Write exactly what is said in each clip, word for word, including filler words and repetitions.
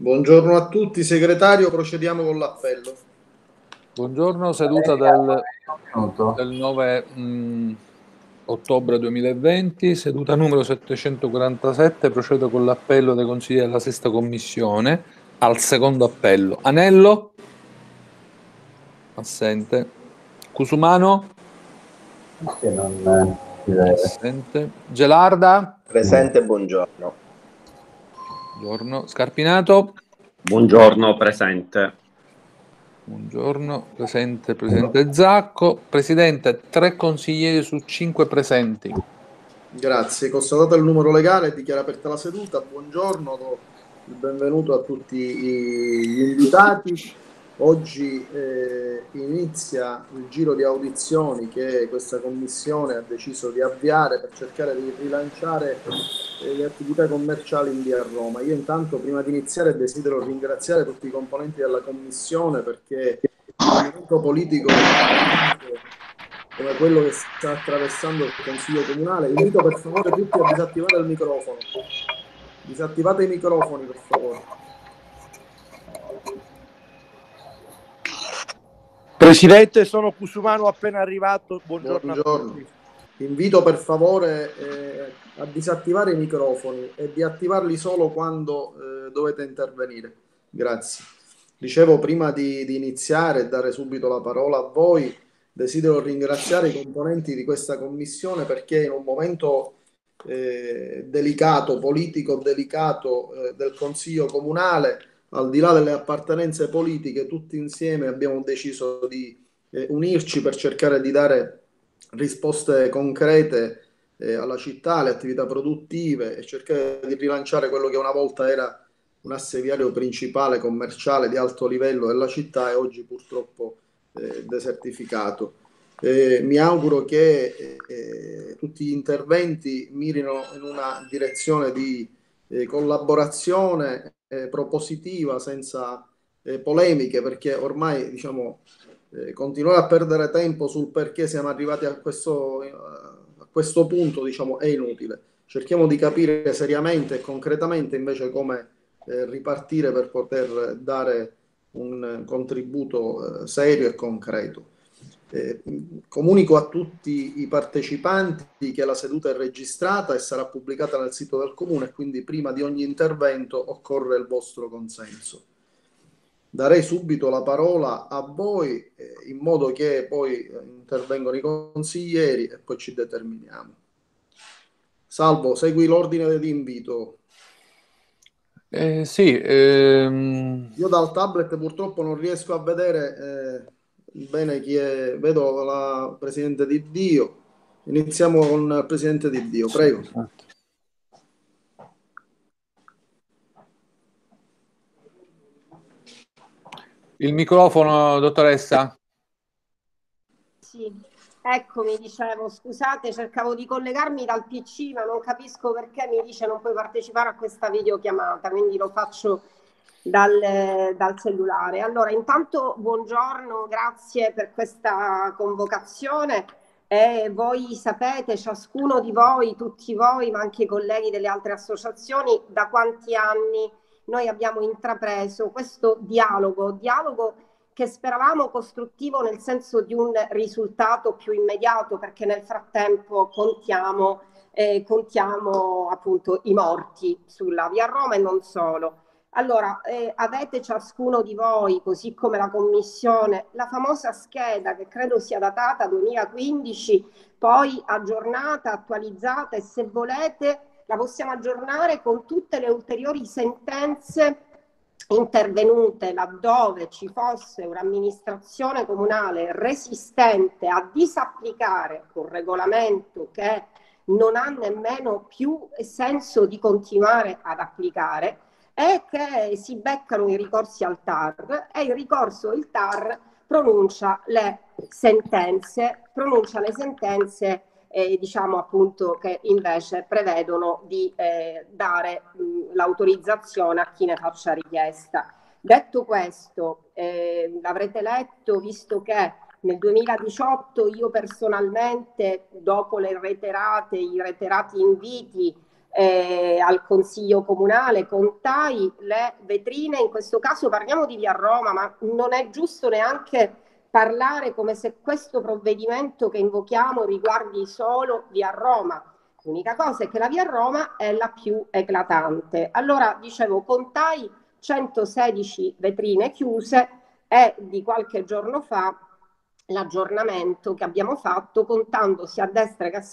Buongiorno a tutti, segretario, procediamo con l'appello. Buongiorno, seduta del, del nove mh, ottobre duemilaventi, seduta numero settecentoquarantasette, procedo con l'appello dei consiglieri della sesta commissione al secondo appello. Anello? Assente. Cusumano? Che non si vede. Assente. Gelarda? Presente, buongiorno. Buongiorno. Scarpinato? Buongiorno, presente. Buongiorno, presente Presidente Zacco. Presidente, tre consiglieri su cinque presenti. Grazie, constatato il numero legale, dichiaro aperta la seduta. Buongiorno, do il benvenuto a tutti gli invitati. Oggi eh, inizia il giro di audizioni che questa commissione ha deciso di avviare per cercare di rilanciare eh, le attività commerciali in via Roma. Io intanto, prima di iniziare, desidero ringraziare tutti i componenti della commissione, perché il momento politico come quello che sta attraversando il Consiglio Comunale, invito per favore tutti a disattivare il microfono. Disattivate i microfoni, per favore. Presidente, sono Cusumano, appena arrivato. Buongiorno. Buongiorno. Invito per favore eh, a disattivare i microfoni e di attivarli solo quando eh, dovete intervenire. Grazie. Dicevo, prima di, di iniziare e dare subito la parola a voi, desidero ringraziare i componenti di questa commissione, perché in un momento eh, delicato, politico delicato eh, del Consiglio Comunale, al di là delle appartenenze politiche, tutti insieme abbiamo deciso di eh, unirci per cercare di dare risposte concrete eh, alla città, alle attività produttive, e cercare di rilanciare quello che una volta era un asse viario principale commerciale di alto livello della città e oggi purtroppo eh, desertificato. Eh, mi auguro che eh, tutti gli interventi mirino in una direzione di eh, collaborazione eh, propositiva, senza eh, polemiche, perché ormai, diciamo, eh, continuare a perdere tempo sul perché siamo arrivati a questo, a questo punto, diciamo, è inutile. Cerchiamo di capire seriamente e concretamente invece come eh, ripartire per poter dare un contributo eh, serio e concreto. Eh, comunico a tutti i partecipanti che la seduta è registrata e sarà pubblicata nel sito del Comune, quindi prima di ogni intervento occorre il vostro consenso. Darei subito la parola a voi eh, in modo che poi eh, intervengono i consiglieri e poi ci determiniamo. Salvo, segui l'ordine di invito. Eh, sì, ehm... Io dal tablet purtroppo non riesco a vedere eh, bene chi è. Vedo la Presidente Di Dio. Iniziamo con il Presidente Di Dio, prego. Il microfono, dottoressa. Sì, eccomi, dicevo, scusate, cercavo di collegarmi dal P C, ma non capisco perché mi dice non puoi partecipare a questa videochiamata, quindi lo faccio dal, dal cellulare. Allora, intanto buongiorno, grazie per questa convocazione. E voi sapete, ciascuno di voi, tutti voi, ma anche i colleghi delle altre associazioni, da quanti anni noi abbiamo intrapreso questo dialogo, dialogo che speravamo costruttivo nel senso di un risultato più immediato, perché nel frattempo contiamo, eh, contiamo appunto i morti sulla via Roma e non solo. Allora, eh, avete ciascuno di voi, così come la Commissione, la famosa scheda che credo sia datata duemilaquindici, poi aggiornata, attualizzata, e se volete la possiamo aggiornare con tutte le ulteriori sentenze intervenute laddove ci fosse un'amministrazione comunale resistente a disapplicare un regolamento che non ha nemmeno più senso di continuare ad applicare, e che si beccano i ricorsi al T A R, e il ricorso, il T A R pronuncia le sentenze, pronuncia le sentenze Eh, diciamo appunto che invece prevedono di eh, dare l'autorizzazione a chi ne faccia richiesta. Detto questo, eh, l'avrete letto, visto che nel duemiladiciotto io personalmente, dopo le reiterate, i reiterati inviti eh, al Consiglio Comunale, contai le vetrine, in questo caso parliamo di Via Roma, ma non è giusto neanche parlare come se questo provvedimento che invochiamo riguardi solo Via Roma. L'unica cosa è che la Via Roma è la più eclatante. Allora, dicevo, contai centosedici vetrine chiuse e di qualche giorno fa l'aggiornamento che abbiamo fatto, contando sia a destra che a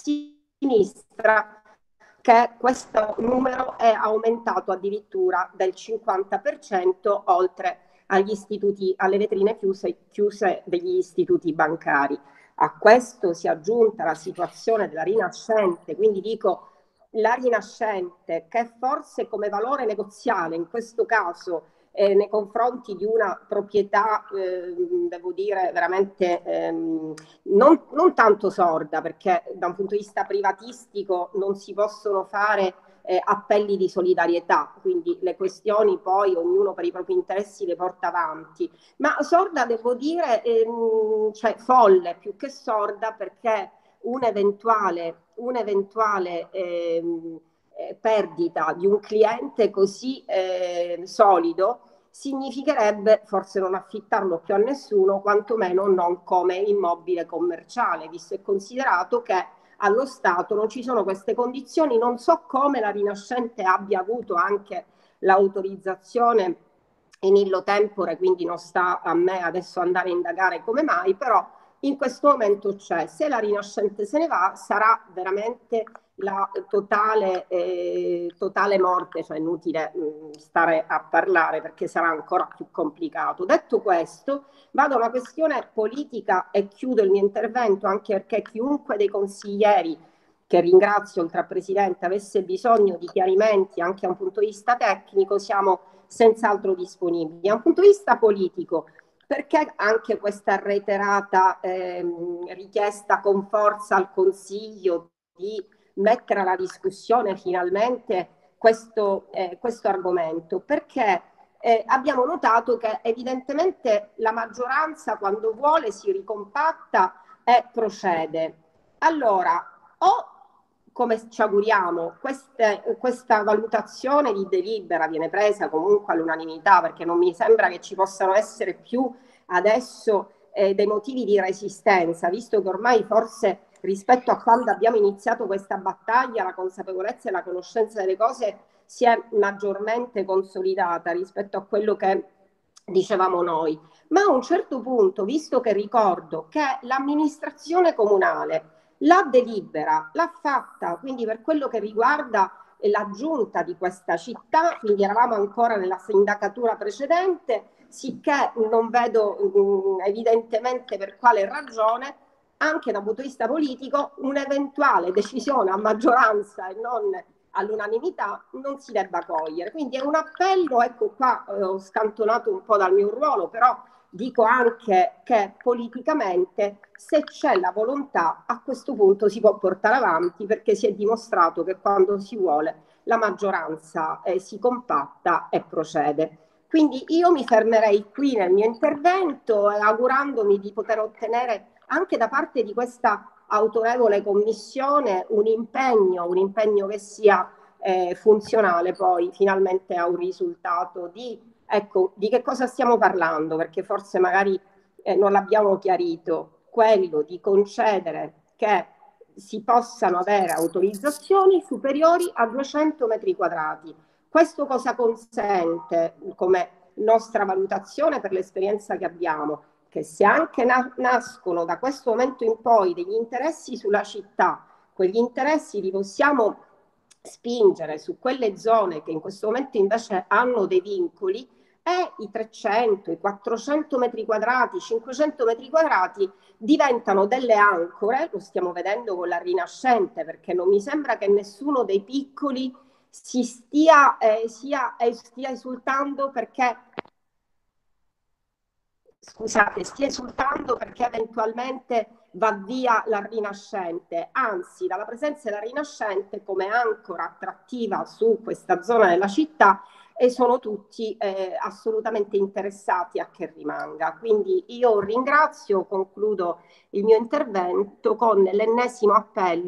sinistra, che questo numero è aumentato addirittura del cinquanta per cento, oltre agli istituti, alle vetrine chiuse, chiuse degli istituti bancari. A questo si è aggiunta la situazione della Rinascente, quindi dico la Rinascente, che forse come valore negoziale in questo caso eh, nei confronti di una proprietà, eh, devo dire, veramente ehm, non, non tanto sorda, perché da un punto di vista privatistico non si possono fare eh, appelli di solidarietà, quindi le questioni poi ognuno per i propri interessi le porta avanti, ma sorda devo dire, ehm, cioè folle più che sorda, perché un'eventuale, un'eventuale ehm, eh, perdita di un cliente così eh, solido significherebbe forse non affittarlo più a nessuno, quantomeno non come immobile commerciale, visto e considerato che allo Stato non ci sono queste condizioni. Non so come la Rinascente abbia avuto anche l'autorizzazione in illo tempore, quindi non sta a me adesso andare a indagare come mai, però in questo momento c'è. Se la Rinascente se ne va sarà veramente la totale, eh, totale morte, cioè inutile mh, stare a parlare perché sarà ancora più complicato. Detto questo, vado a una questione politica e chiudo il mio intervento, anche perché chiunque dei consiglieri, che ringrazio oltre al Presidente, avesse bisogno di chiarimenti anche da un punto di vista tecnico, siamo senz'altro disponibili. Da un punto di vista politico, perché anche questa reiterata ehm, richiesta con forza al Consiglio di mettere alla discussione finalmente questo, eh, questo argomento? Perché eh, abbiamo notato che evidentemente la maggioranza, quando vuole, si ricompatta e procede. Allora, o come ci auguriamo, queste, questa valutazione di delibera viene presa comunque all'unanimità, perché non mi sembra che ci possano essere più adesso eh, dei motivi di resistenza, visto che ormai forse rispetto a quando abbiamo iniziato questa battaglia la consapevolezza e la conoscenza delle cose si è maggiormente consolidata rispetto a quello che dicevamo noi. Ma a un certo punto, visto che ricordo che l'amministrazione comunale la delibera l'ha fatta, quindi per quello che riguarda la giunta di questa città, quindi eravamo ancora nella sindacatura precedente, sicché non vedo mh, evidentemente per quale ragione, anche da un punto di vista politico, un'eventuale decisione a maggioranza e non all'unanimità non si debba cogliere. Quindi è un appello, ecco qua eh, ho scantonato un po' dal mio ruolo, però dico anche che politicamente, se c'è la volontà, a questo punto si può portare avanti, perché si è dimostrato che quando si vuole la maggioranza eh, si compatta e procede. Quindi io mi fermerei qui nel mio intervento, eh, augurandomi di poter ottenere anche da parte di questa autorevole commissione un impegno, un impegno che sia eh, funzionale poi finalmente a un risultato di... Ecco, di che cosa stiamo parlando? Perché forse magari eh, non l'abbiamo chiarito. Quello di concedere che si possano avere autorizzazioni superiori a duecento metri quadrati. Questo cosa consente come nostra valutazione per l'esperienza che abbiamo? Che se anche na- nascono da questo momento in poi degli interessi sulla città, quegli interessi li possiamo spingere su quelle zone che in questo momento invece hanno dei vincoli, e i trecento, i quattrocento metri quadrati, cinquecento metri quadrati diventano delle ancore. Lo stiamo vedendo con la Rinascente, perché non mi sembra che nessuno dei piccoli si stia, eh, sia, eh, stia esultando perché scusate, stia esultando perché eventualmente va via la Rinascente, anzi dalla presenza della Rinascente come ancora attrattiva su questa zona della città, e sono tutti eh, assolutamente interessati a che rimanga. Quindi io ringrazio, concludo il mio intervento con l'ennesimo appello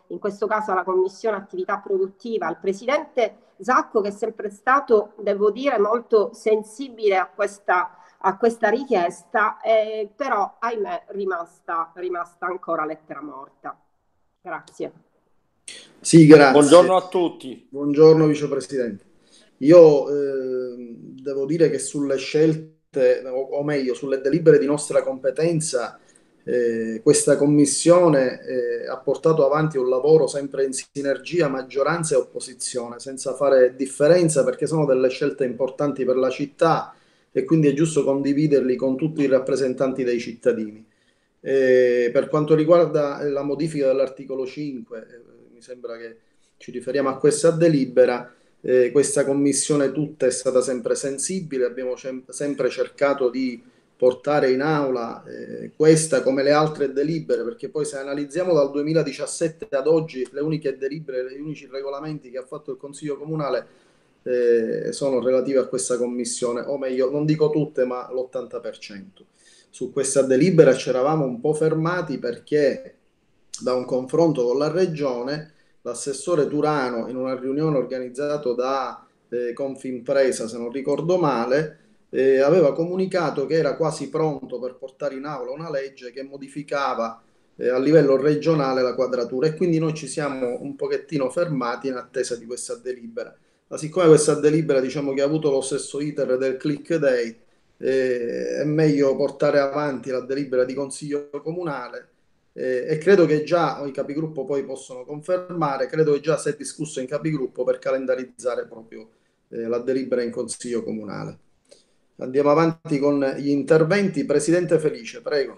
in questo caso alla Commissione Attività Produttiva, al Presidente Zacco, che è sempre stato, devo dire, molto sensibile a questa, a questa richiesta, eh, però ahimè rimasta, rimasta ancora lettera morta. Grazie. Sì, grazie. Buongiorno a tutti. Buongiorno Vicepresidente. Io eh, devo dire che sulle scelte, o, o meglio, sulle delibere di nostra competenza, eh, questa Commissione eh, ha portato avanti un lavoro sempre in sinergia maggioranza e opposizione, senza fare differenza, perché sono delle scelte importanti per la città e quindi è giusto condividerli con tutti i rappresentanti dei cittadini. Eh, per quanto riguarda la modifica dell'articolo cinque, eh, mi sembra che ci riferiamo a questa delibera. Eh, questa commissione tutta è stata sempre sensibile, abbiamo sem- sempre cercato di portare in aula eh, questa come le altre delibere, perché poi se analizziamo dal duemiladiciassette ad oggi le uniche delibere, gli unici regolamenti che ha fatto il Consiglio Comunale eh, sono relativi a questa commissione, o meglio, non dico tutte, ma l'ottanta per cento. Su questa delibera ci eravamo un po' fermati perché da un confronto con la Regione l'assessore Turano, in una riunione organizzata da eh, Confimpresa, se non ricordo male, eh, aveva comunicato che era quasi pronto per portare in aula una legge che modificava eh, a livello regionale la quadratura, e quindi noi ci siamo un pochettino fermati in attesa di questa delibera. Ma siccome questa delibera, diciamo, che ha avuto lo stesso iter del click day, eh, è meglio portare avanti la delibera di Consiglio Comunale. Eh, e credo che già i capigruppo poi possono confermare, credo che già si è discusso in capigruppo per calendarizzare proprio eh, la delibera in Consiglio Comunale. Andiamo avanti con gli interventi. Presidente Felice, prego.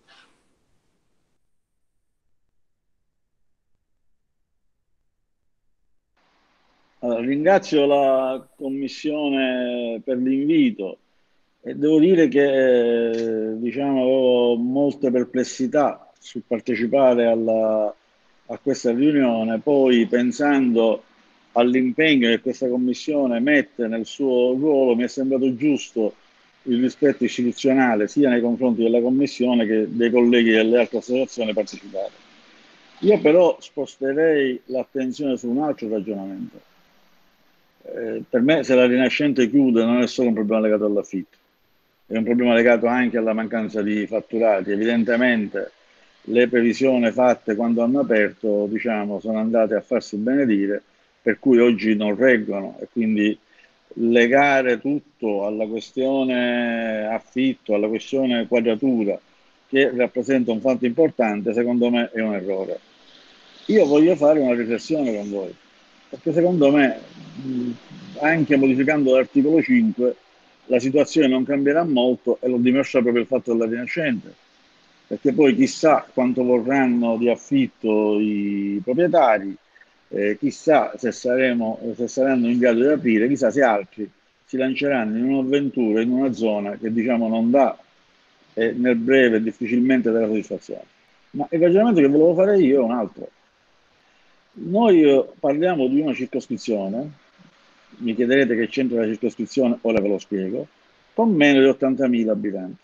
Allora, ringrazio la Commissione per l'invito e devo dire che eh, diciamo, avevo molte perplessità sul partecipare alla, a questa riunione, poi pensando all'impegno che questa Commissione mette nel suo ruolo mi è sembrato giusto il rispetto istituzionale sia nei confronti della Commissione che dei colleghi delle altre associazioni partecipate. Io però sposterei l'attenzione su un altro ragionamento. Eh, per me se la Rinascente chiude non è solo un problema legato all'affitto, è un problema legato anche alla mancanza di fatturati. Evidentemente le previsioni fatte quando hanno aperto, diciamo, sono andate a farsi benedire, per cui oggi non reggono, e quindi legare tutto alla questione affitto, alla questione quadratura, che rappresenta un fatto importante, secondo me è un errore. Io voglio fare una riflessione con voi, perché secondo me, anche modificando l'articolo cinque, la situazione non cambierà molto, e lo dimostra proprio il fatto della Rinascente, perché poi chissà quanto vorranno di affitto i proprietari, eh, chissà se, saremo, se saranno in grado di aprire, chissà se altri si lanceranno in un'avventura in una zona che, diciamo, non dà e nel breve difficilmente darà soddisfazione. Ma il ragionamento che volevo fare io è un altro. Noi parliamo di una circoscrizione, mi chiederete che c'entra la circoscrizione, ora ve lo spiego, con meno di ottantamila abitanti.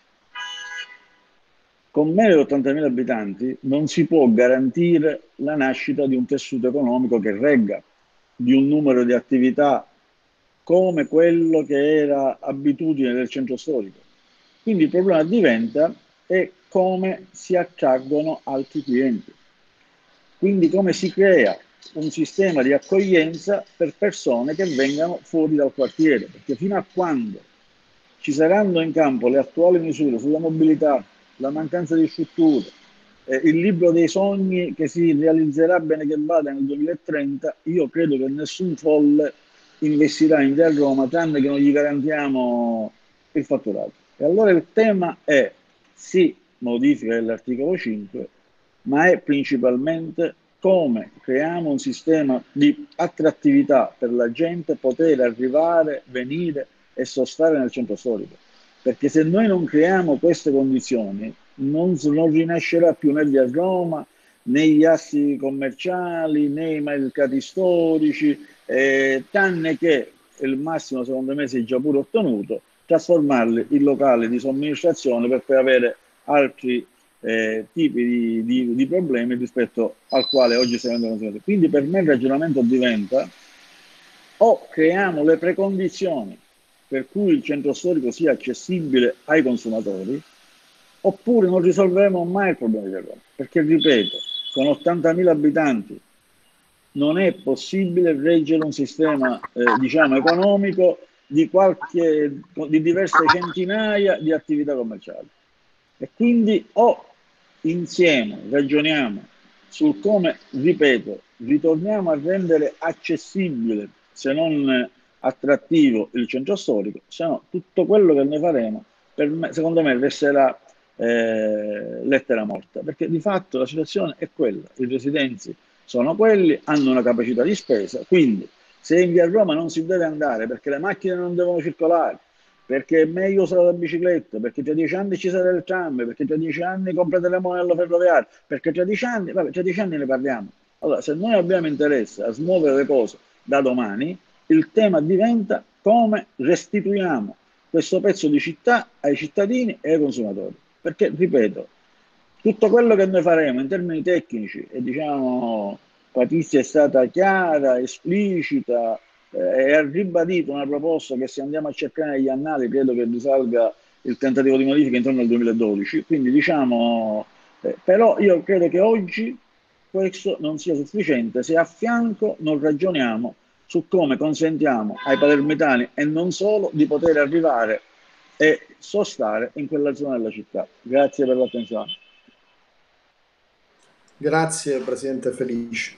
Con meno di ottantamila abitanti non si può garantire la nascita di un tessuto economico che regga, di un numero di attività come quello che era abitudine del centro storico. Quindi il problema diventa è come si attraggono altri clienti. Quindi come si crea un sistema di accoglienza per persone che vengano fuori dal quartiere, perché fino a quando ci saranno in campo le attuali misure sulla mobilità, la mancanza di strutture, eh, il libro dei sogni che si realizzerà bene che vada nel duemilatrenta, io credo che nessun folle investirà in Via Roma, tranne che non gli garantiamo il fatturato. E allora il tema è sì, modifica dell'articolo cinque, ma è principalmente come creiamo un sistema di attrattività per la gente poter arrivare, venire e sostare nel centro storico. Perché se noi non creiamo queste condizioni, non, non rinascerà più né Via Roma, né gli assi commerciali, né i mercati storici, eh, tranne che il massimo, secondo me, si è già pure ottenuto, trasformarli in locali di somministrazione per poi avere altri eh, tipi di, di, di problemi rispetto al quale oggi stiamo andando. Quindi per me il ragionamento diventa: o creiamo le precondizioni per cui il centro storico sia accessibile ai consumatori, oppure non risolveremo mai il problema di Roma. Perché, ripeto, con ottantamila abitanti non è possibile reggere un sistema eh, diciamo economico di, qualche, di diverse centinaia di attività commerciali. E quindi o insieme ragioniamo sul come, ripeto, ritorniamo a rendere accessibile, se non attrattivo, il centro storico, se no tutto quello che ne faremo, per me, secondo me, resterà eh, lettera morta, perché di fatto la situazione è quella: i residenti sono quelli, hanno una capacità di spesa, quindi se in via Roma non si deve andare perché le macchine non devono circolare, perché è meglio usare la bicicletta, perché tra dieci anni ci sarà il tram, perché tra dieci anni completeremo l'anello ferroviario, perché tra dieci anni, vabbè, tra dieci anni ne parliamo. Allora, se noi abbiamo interesse a smuovere le cose da domani, il tema diventa come restituiamo questo pezzo di città ai cittadini e ai consumatori. Perché, ripeto, tutto quello che noi faremo in termini tecnici, e diciamo Patrizia è stata chiara, esplicita, eh, e ha ribadito una proposta che, se andiamo a cercare negli annali, credo che risalga il tentativo di modifica intorno al duemiladodici, quindi diciamo, eh, però io credo che oggi questo non sia sufficiente se a fianco non ragioniamo su come consentiamo ai palermitani e non solo di poter arrivare e sostare in quella zona della città. Grazie per l'attenzione. Grazie Presidente Felice.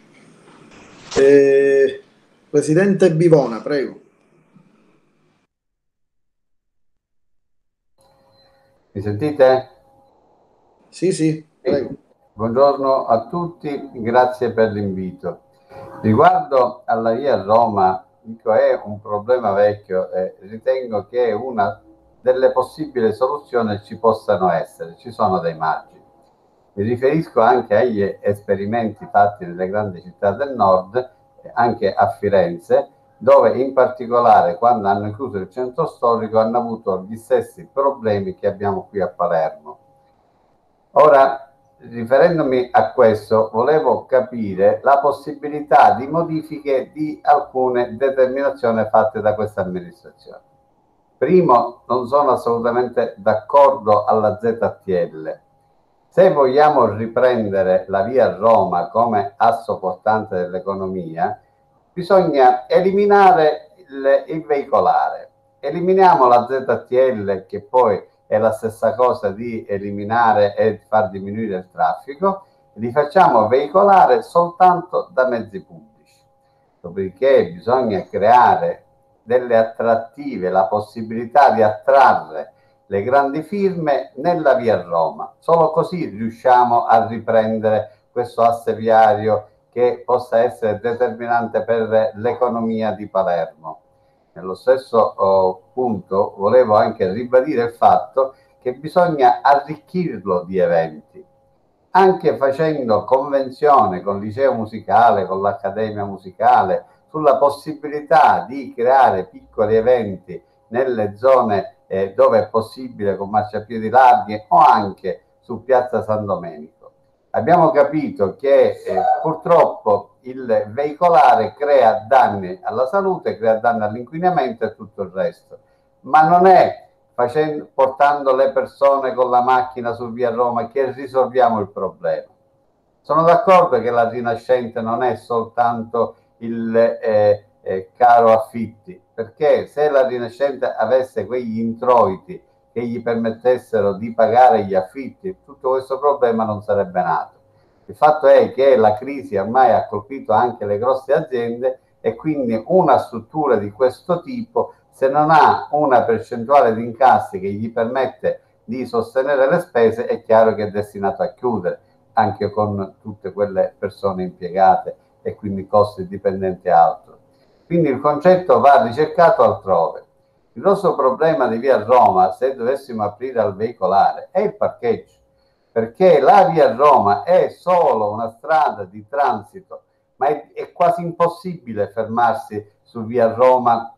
Eh, Presidente Bivona, prego. Mi sentite? Sì, sì, prego. Sì. Buongiorno a tutti, grazie per l'invito. Riguardo alla via Roma, dico, è un problema vecchio e ritengo che una delle possibili soluzioni ci possano essere, ci sono dei margini. Mi riferisco anche agli esperimenti fatti nelle grandi città del nord, anche a Firenze, dove in particolare, quando hanno chiuso il centro storico, hanno avuto gli stessi problemi che abbiamo qui a Palermo. Ora, riferendomi a questo, volevo capire la possibilità di modifiche di alcune determinazioni fatte da questa amministrazione. Primo, non sono assolutamente d'accordo alla Z T L. Se vogliamo riprendere la via Roma come asso portante dell'economia, bisogna eliminare il, il veicolare. Eliminiamo la Z T L, che poi è la stessa cosa di eliminare e far diminuire il traffico, li facciamo veicolare soltanto da mezzi pubblici. Dopodiché bisogna creare delle attrattive, la possibilità di attrarre le grandi firme nella via Roma. Solo così riusciamo a riprendere questo asse viario che possa essere determinante per l'economia di Palermo. Nello stesso oh, punto volevo anche ribadire il fatto che bisogna arricchirlo di eventi, anche facendo convenzione con il liceo musicale, con l'accademia musicale, sulla possibilità di creare piccoli eventi nelle zone eh, dove è possibile, con marciapiedi larghi, o anche su Piazza San Domenico. Abbiamo capito che eh, purtroppo il veicolare crea danni alla salute, crea danni all'inquinamento e tutto il resto, ma non è facendo, portando le persone con la macchina su via Roma che risolviamo il problema. Sono d'accordo che la Rinascente non è soltanto il eh, eh, caro affitti, perché se la Rinascente avesse quegli introiti che gli permettessero di pagare gli affitti, tutto questo problema non sarebbe nato. Il fatto è che la crisi ormai ha colpito anche le grosse aziende e quindi una struttura di questo tipo, se non ha una percentuale di incassi che gli permette di sostenere le spese, è chiaro che è destinato a chiudere, anche con tutte quelle persone impiegate e quindi costi dipendenti e altro. Quindi il concetto va ricercato altrove. Il nostro problema di via Roma, se dovessimo aprire al veicolare, è il parcheggio, perché la via Roma è solo una strada di transito, ma è, è quasi impossibile fermarsi su via Roma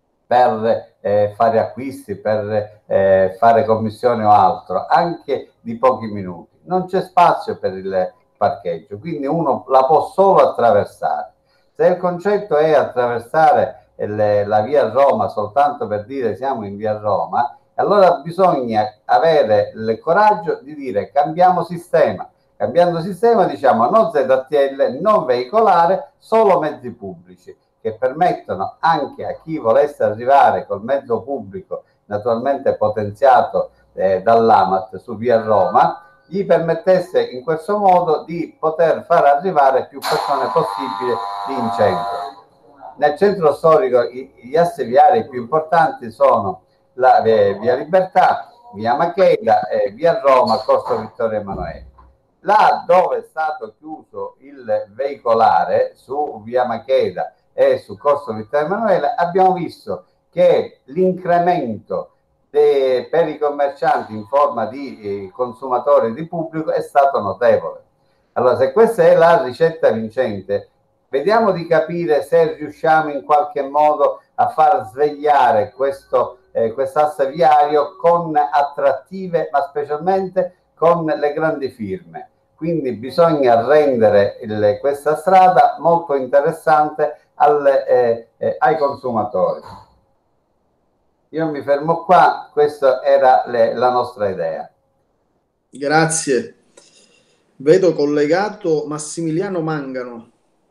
per eh, fare acquisti, per eh, fare commissioni o altro, anche di pochi minuti. non c'è spazio per il parcheggio, quindi uno la può solo attraversare. Se il concetto è attraversare le, la via Roma soltanto per dire siamo in via Roma, allora bisogna avere il coraggio di dire cambiamo sistema. Cambiando sistema diciamo no Z T L, non veicolare, solo mezzi pubblici, che permettono anche a chi volesse arrivare col mezzo pubblico, naturalmente potenziato eh, dall'Amat su via Roma, gli permettesse in questo modo di poter far arrivare più persone possibile in centro. Nel centro storico i, gli assi viari più importanti sono la eh, via Libertà, via Macheda, eh, via Roma, corso Vittorio Emanuele. Là dove è stato chiuso il veicolare su via Macheda e su corso Vittorio Emanuele, abbiamo visto che l'incremento de, per i commercianti in forma di eh, consumatori di pubblico è stato notevole. Allora, se questa è la ricetta vincente, vediamo di capire se riusciamo in qualche modo a far svegliare questo eh, quest'asse viario con attrattive, ma specialmente con le grandi firme. Quindi bisogna rendere il, questa strada molto interessante alle, eh, eh, ai consumatori. Io mi fermo qua, questa era le, la nostra idea. Grazie. Vedo collegato Massimiliano Mangano.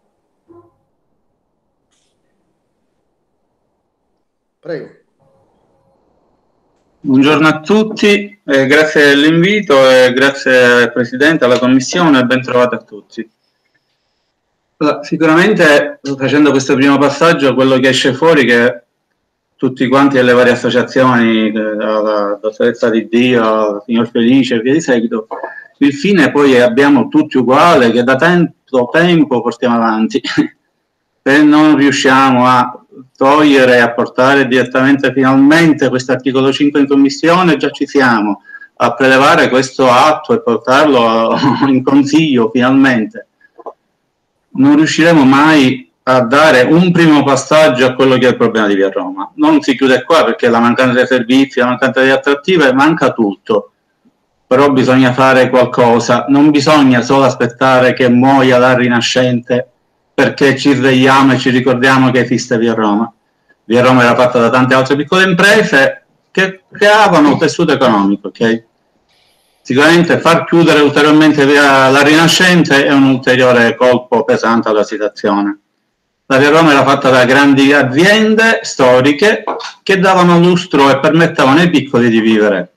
Prego. Buongiorno a tutti, eh, grazie dell'invito e grazie al Presidente, alla Commissione e ben trovati a tutti. Allora, sicuramente facendo questo primo passaggio quello che esce fuori è che tutti quanti e le varie associazioni, dalla Dottoressa di Dio, Signor Felice e via di seguito, il fine poi abbiamo tutti uguale che da tempo, tempo portiamo avanti. Se non riusciamo a togliere e a portare direttamente finalmente questo articolo cinque in commissione, già ci siamo, a prelevare questo atto e portarlo in consiglio finalmente, non riusciremo mai a dare un primo passaggio a quello che è il problema di via Roma. Non si chiude qua perché la mancanza di servizi, la mancanza di attrattive, manca tutto, però bisogna fare qualcosa, non bisogna solo aspettare che muoia la Rinascente perché ci svegliamo e ci ricordiamo che esiste via Roma. Via Roma era fatta da tante altre piccole imprese che creavano tessuto economico, ok? Sicuramente far chiudere ulteriormente via la Rinascente è un ulteriore colpo pesante alla situazione. La via Roma era fatta da grandi aziende storiche che davano lustro e permettevano ai piccoli di vivere.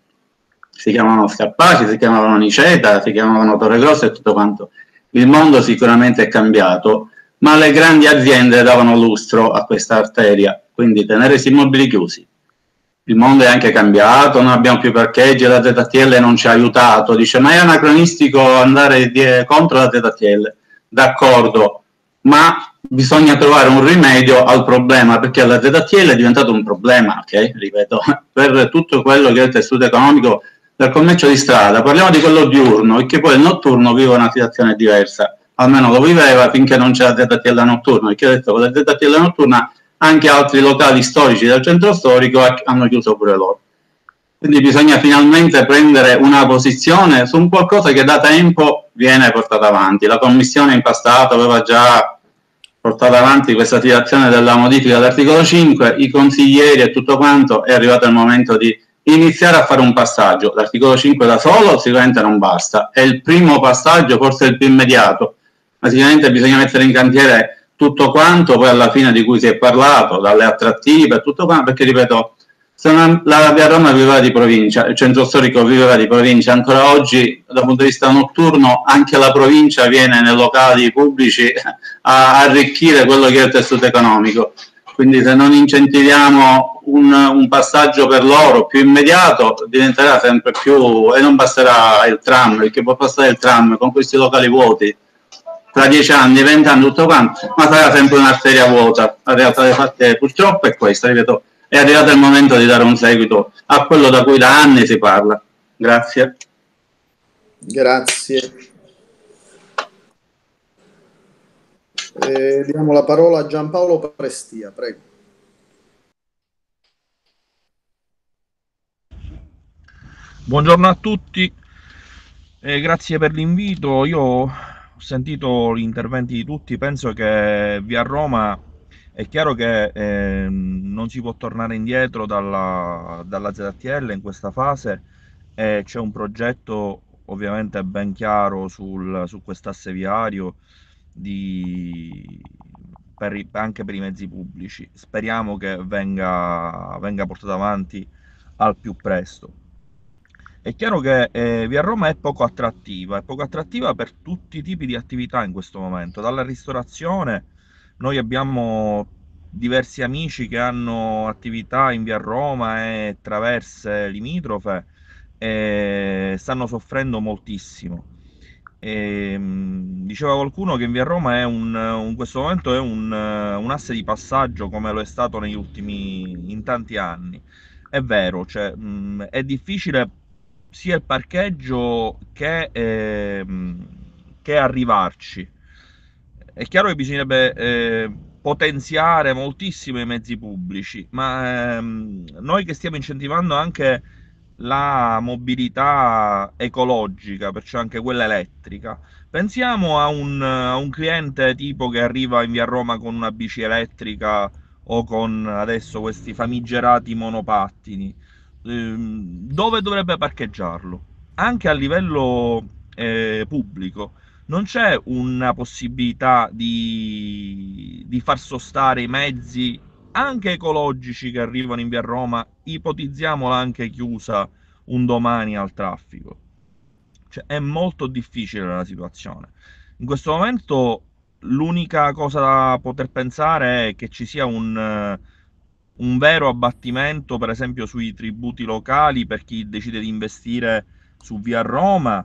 Si chiamavano Scarpaci, si chiamavano Niceta, si chiamavano Torregrossa e tutto quanto. Il mondo sicuramente è cambiato, ma le grandi aziende davano lustro a questa arteria, quindi tenere questi immobili chiusi. Il mondo è anche cambiato, non abbiamo più parcheggi, la Z T L non ci ha aiutato, dice ma è anacronistico andare contro la Z T L, d'accordo, ma bisogna trovare un rimedio al problema, perché la Z T L è diventato un problema, ok? Ripeto, per tutto quello che è il tessuto economico del commercio di strada. Parliamo di quello diurno, e che poi il notturno vive una situazione diversa, almeno lo viveva finché non c'era Z T L notturno, perché ho detto con la Z T L notturna anche altri locali storici del centro storico hanno chiuso pure loro. Quindi bisogna finalmente prendere una posizione su un qualcosa che da tempo viene portato avanti. La Commissione in passato aveva già portato avanti questa situazione della modifica dell'articolo cinque, i consiglieri e tutto quanto, è arrivato il momento di iniziare a fare un passaggio. L'articolo cinque da solo sicuramente non basta, è il primo passaggio, forse il più immediato, ma sicuramente bisogna mettere in cantiere tutto quanto poi alla fine di cui si è parlato, dalle attrattive, tutto quanto, perché ripeto, se una, la via Roma viveva di provincia, il centro storico viveva di provincia, ancora oggi dal punto di vista notturno anche la provincia viene nei locali pubblici a arricchire quello che è il tessuto economico, quindi se non incentiviamo un, un passaggio per loro più immediato diventerà sempre più, e non basterà il tram, perché può passare il tram con questi locali vuoti tra dieci anni, venti anni, tutto quanto, ma sarà sempre un'arteria vuota. La realtà dei fatti purtroppo è questa, ripeto, è arrivato il momento di dare un seguito a quello da cui da anni si parla. Grazie. Grazie. Eh, diamo la parola a Giampaolo Prestia, prego. Buongiorno a tutti. Eh, grazie per l'invito. Io ho sentito gli interventi di tutti, penso che via Roma è chiaro che eh, non si può tornare indietro dalla, dalla Z T L in questa fase e c'è un progetto ovviamente ben chiaro sul, su quest'asse viario di, per i- anche per i mezzi pubblici. Speriamo che venga, venga portato avanti al più presto. È chiaro che eh, via Roma è poco attrattiva, è poco attrattiva per tutti i tipi di attività in questo momento, dalla ristorazione. Noi abbiamo diversi amici che hanno attività in via Roma e traverse limitrofe e stanno soffrendo moltissimo. E, mh, diceva qualcuno che in via Roma è un, in questo momento è un, un asse di passaggio come lo è stato negli ultimi, in tanti anni. È vero, cioè, mh, è difficile sia il parcheggio che, ehm, che arrivarci. È chiaro che bisognerebbe eh, potenziare moltissimo i mezzi pubblici, ma ehm, noi che stiamo incentivando anche la mobilità ecologica, perciò anche quella elettrica, pensiamo a un, a un cliente tipo che arriva in via Roma con una bici elettrica o con adesso questi famigerati monopattini, ehm, dove dovrebbe parcheggiarlo? Anche a livello eh, pubblico non c'è una possibilità di, di far sostare i mezzi anche ecologici che arrivano in via Roma, ipotizziamola anche chiusa un domani al traffico. Cioè, è molto difficile la situazione. In questo momento l'unica cosa da poter pensare è che ci sia un, eh, un vero abbattimento, per esempio, sui tributi locali per chi decide di investire su via Roma.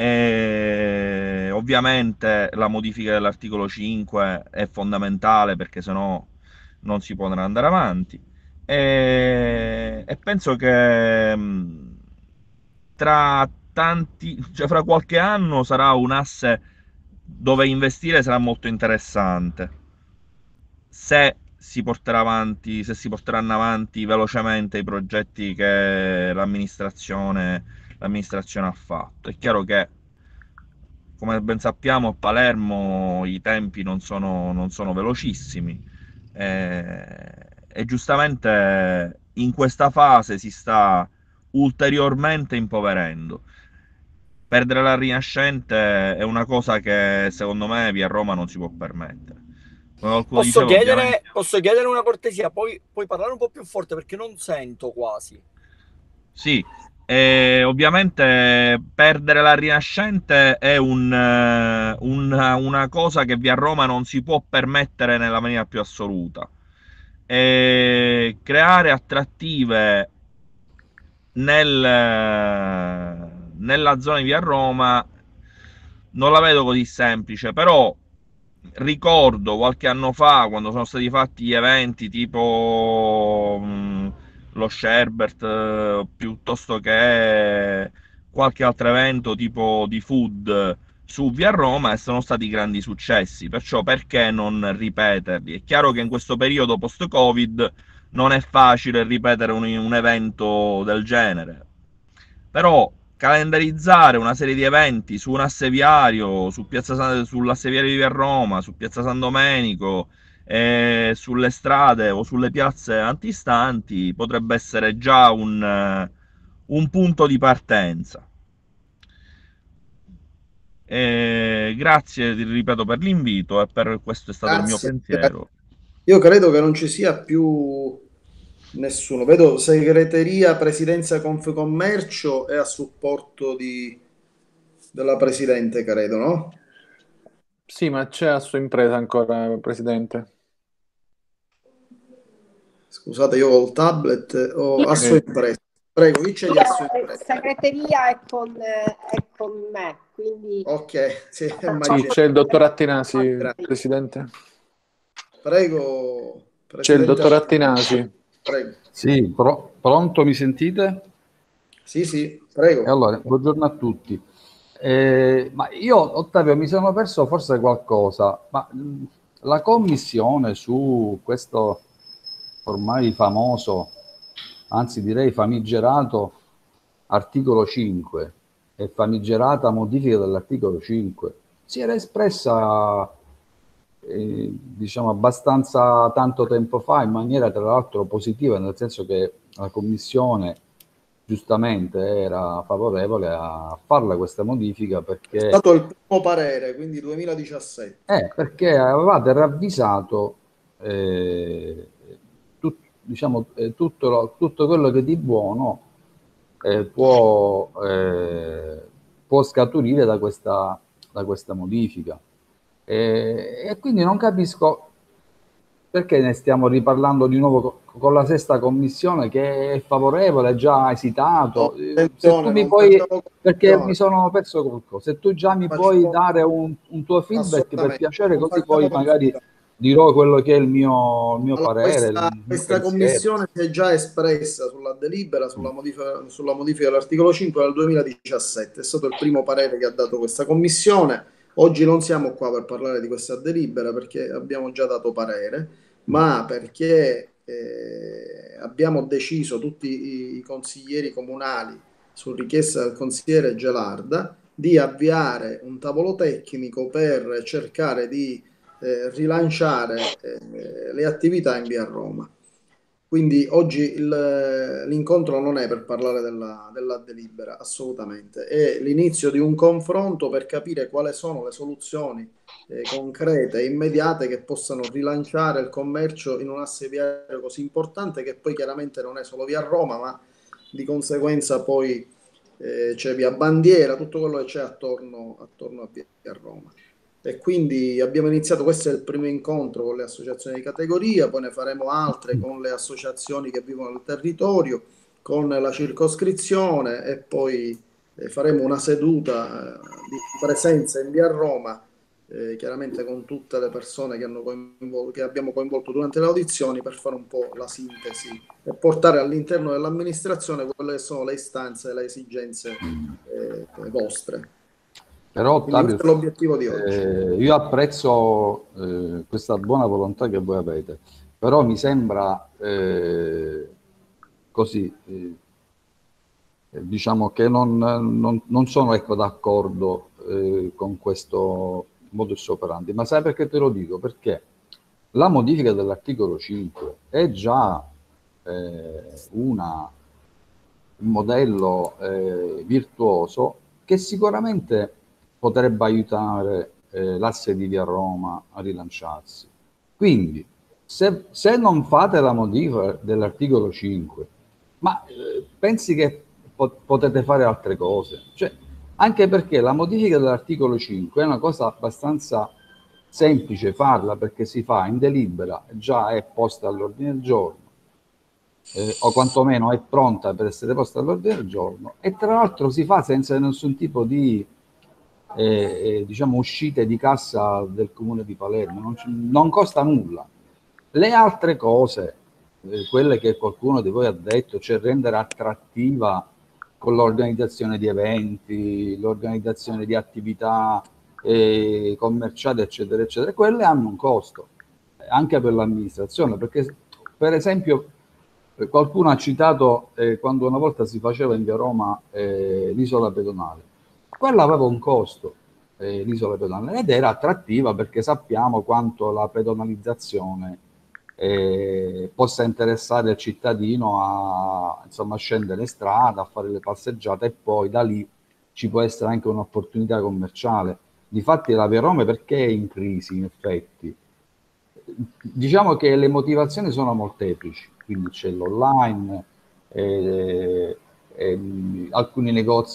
E ovviamente la modifica dell'articolo cinque è fondamentale perché sennò non si può andare avanti. E, e penso che mh, tra tanti, cioè fra qualche anno sarà un asse dove investire sarà molto interessante. Se si porterà avanti, se si porteranno avanti velocemente i progetti che l'amministrazione, l'amministrazione ha fatto. È chiaro che, come ben sappiamo, a Palermo i tempi non sono, non sono velocissimi e, e giustamente in questa fase si sta ulteriormente impoverendo. Perdere la Rinascente è una cosa che secondo me via Roma non si può permettere. Come qualcuno Posso diceva, chiedere, ovviamente. posso chiedere una cortesia? Poi puoi parlare un po' più forte perché non sento quasi. Sì, eh, ovviamente perdere la Rinascente è un, eh, un- una cosa che via Roma non si può permettere nella maniera più assoluta. E creare attrattive nel, nella zona di via Roma non la vedo così semplice, però ricordo qualche anno fa quando sono stati fatti gli eventi tipo mh, lo Sherbert, eh, piuttosto che qualche altro evento tipo di food su via Roma, e sono stati grandi successi, perciò perché non ripeterli? È chiaro che in questo periodo post-Covid non è facile ripetere un, un evento del genere, però calendarizzare una serie di eventi su un asse viario, su piazza San, sull'asse viario di via Roma, su piazza San Domenico, eh, sulle strade o sulle piazze antistanti potrebbe essere già un, eh, un punto di partenza. Eh, grazie, ti ripeto, per l'invito e per questo è stato il mio Grazie. pensiero. Io credo che non ci sia più nessuno. Vedo segreteria, presidenza Confcommercio è a supporto di, della presidente, credo, no? Sì, ma c'è a sua impresa ancora, Presidente. Scusate, io ho il tablet, ho a sua Eh, impresa. Prego, chi c'è di a sua Io, impresa? segreteria è con, eh, è con me, quindi Ok, sì, sì, immagino. c'è il dottor Attinasi, Grazie. Presidente. Prego, C'è il Presidente. dottor Attinasi. Prego. Sì, pro- pronto, mi sentite? Sì, sì, E prego. allora, buongiorno a tutti. Eh, ma io, Ottavio, mi sono perso forse qualcosa, ma mh, la commissione su questo ormai famoso, anzi direi famigerato, articolo cinque, e famigerata modifica dell'articolo cinque si era espressa eh, diciamo abbastanza tanto tempo fa in maniera tra l'altro positiva, nel senso che la Commissione giustamente era favorevole a farla questa modifica perché è stato il primo parere, quindi duemiladiciassette. Eh, perché avevate ravvisato eh, tut, diciamo, eh, tutto, lo, tutto quello che di buono eh, può, eh, può scaturire da questa, da questa modifica. E, e quindi non capisco perché ne stiamo riparlando di nuovo con la sesta commissione che è favorevole, ha già esitato. No, se tu mi puoi, perché mi sono perso qualcosa, se tu già mi Facciamo... puoi dare un, un tuo feedback per piacere, così poi magari dirò quello che è il mio, il mio allora, parere. Questa, il questa commissione si è già espressa sulla delibera, sulla modifica, sulla modifica dell'articolo cinque del duemiladiciassette, è stato il primo parere che ha dato questa commissione. Oggi non siamo qua per parlare di questa delibera perché abbiamo già dato parere, ma perché eh, abbiamo deciso tutti i, i consiglieri comunali, su richiesta del consigliere Gelarda, di avviare un tavolo tecnico per cercare di eh, rilanciare eh, le attività in via Roma. Quindi oggi il, l'incontro non è per parlare della, della delibera, assolutamente, è l'inizio di un confronto per capire quali sono le soluzioni eh, concrete e immediate che possano rilanciare il commercio in un asse viario così importante, che poi chiaramente non è solo via Roma, ma di conseguenza poi eh, c'è via Bandiera, tutto quello che c'è attorno, attorno a via Roma. E quindi abbiamo iniziato, questo è il primo incontro con le associazioni di categoria, poi ne faremo altre con le associazioni che vivono nel territorio, con la circoscrizione e poi eh, faremo una seduta eh, di presenza in via Roma, eh, chiaramente con tutte le persone che, hanno coinvol- che abbiamo coinvolto durante le audizioni, per fare un po' la sintesi e portare all'interno dell'amministrazione quelle che sono le istanze e le esigenze eh, vostre. Però Ottavio, questo è l'obiettivo di oggi. Eh, io apprezzo eh, questa buona volontà che voi avete, però mi sembra eh, così, eh, diciamo che non, non, non sono ecco, d'accordo eh, con questo modus operandi, ma sai perché te lo dico? Perché la modifica dell'articolo cinque è già eh, una, un modello eh, virtuoso che sicuramente potrebbe aiutare eh, l'asse di via Roma a rilanciarsi. Quindi, se, se non fate la modifica dell'articolo cinque, ma eh, pensi che pot- potete fare altre cose? Cioè, anche perché la modifica dell'articolo cinque è una cosa abbastanza semplice farla, perché si fa in delibera, già è posta all'ordine del giorno, eh, o quantomeno è pronta per essere posta all'ordine del giorno, e tra l'altro si fa senza nessun tipo di eh, eh, diciamo uscite di cassa del comune di Palermo, non, non costa nulla. Le altre cose, eh, quelle che qualcuno di voi ha detto, cioè rendere attrattiva con l'organizzazione di eventi, l'organizzazione di attività eh, commerciali, eccetera, eccetera, quelle hanno un costo, anche per l'amministrazione, perché per esempio qualcuno ha citato eh, quando una volta si faceva in via Roma eh, l'isola pedonale. Quella aveva un costo, eh, l'isola pedonale, ed era attrattiva perché sappiamo quanto la pedonalizzazione eh, possa interessare il cittadino a, insomma, a scendere in strada, a fare le passeggiate, e poi da lì ci può essere anche un'opportunità commerciale. Difatti la via Roma perché è in crisi, in effetti? Diciamo che le motivazioni sono molteplici, quindi c'è l'online, eh, eh, alcuni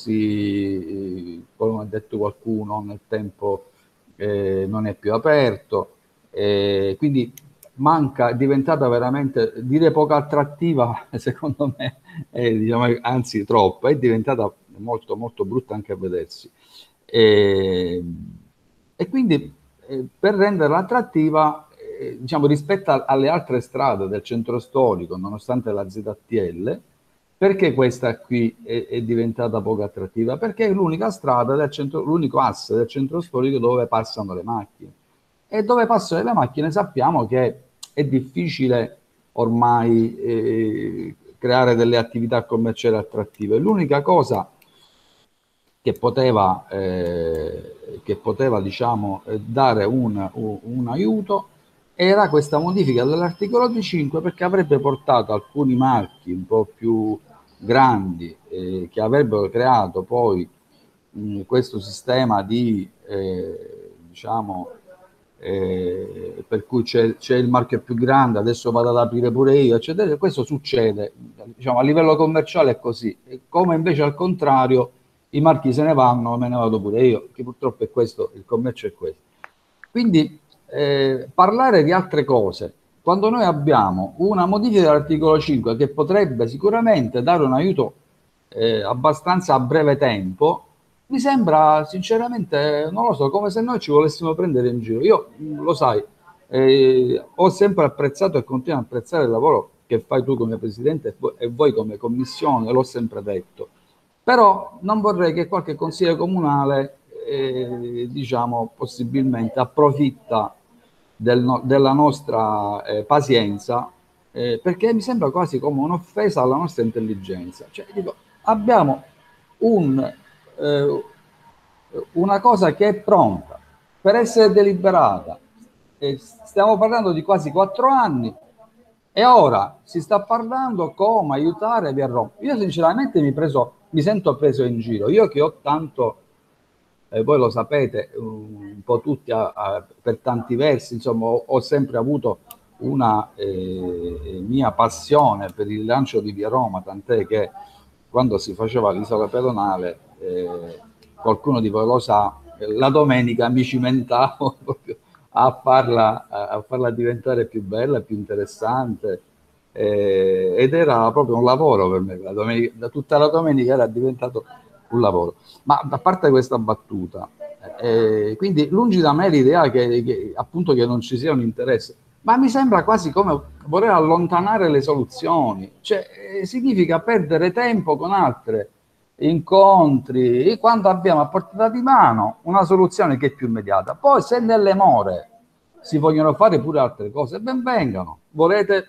negozi, come ha detto qualcuno, nel tempo eh, non è più aperto, eh, quindi manca, è diventata veramente, dire poco attrattiva, secondo me, è, diciamo, anzi troppo, è diventata molto molto brutta anche a vedersi. E, e quindi eh, per renderla attrattiva, eh, diciamo, rispetto a, alle altre strade del centro storico, nonostante la Z T L, perché questa qui è, è diventata poco attrattiva? Perché è l'unica strada del centro, l'unico asse del centro storico dove passano le macchine. E dove passano le macchine sappiamo che è difficile ormai eh, creare delle attività commerciali attrattive. L'unica cosa che che poteva, eh, che poteva diciamo, dare un, un, un aiuto era questa modifica dell'articolo cinque, perché avrebbe portato alcuni marchi un po' più grandi eh, che avrebbero creato poi mh, questo sistema di eh, diciamo eh, per cui c'è il marchio più grande, adesso vado ad aprire pure io, eccetera. Questo succede, diciamo, a livello commerciale è così, come invece al contrario i marchi se ne vanno, me ne vado pure io, che purtroppo è questo, il commercio è questo. Quindi eh, parlare di altre cose, quando noi abbiamo una modifica dell'articolo cinque che potrebbe sicuramente dare un aiuto eh, abbastanza a breve tempo, mi sembra sinceramente, non lo so, come se noi ci volessimo prendere in giro. Io, lo sai, eh, ho sempre apprezzato e continuo a apprezzare il lavoro che fai tu come Presidente e voi come Commissione, l'ho sempre detto. Però non vorrei che qualche consigliere comunale, eh, diciamo, possibilmente approfitta del no, della nostra eh, pazienza, eh, perché mi sembra quasi come un'offesa alla nostra intelligenza. Cioè, dico, abbiamo un... Eh, una cosa che è pronta per essere deliberata, e stiamo parlando di quasi quattro anni e ora si sta parlando come aiutare via Roma. Io sinceramente mi, preso, mi sento preso in giro, io che ho tanto, eh, voi lo sapete un po' tutti a, a, per tanti versi, insomma ho, ho sempre avuto una eh, mia passione per il rilancio di via Roma, tant'è che quando si faceva l'isola pedonale eh, qualcuno di voi lo sa, la domenica mi cimentavo a farla, a farla diventare più bella, più interessante, eh, ed era proprio un lavoro per me. La domenica, da tutta la domenica era diventato un lavoro. Ma a parte questa battuta, eh, quindi lungi da me l'idea che, che appunto che non ci sia un interesse, ma mi sembra quasi come voler allontanare le soluzioni, cioè eh, significa perdere tempo con altre incontri, quando abbiamo a portata di mano una soluzione che è più immediata. Poi se nelle more si vogliono fare pure altre cose, ben vengano. Volete,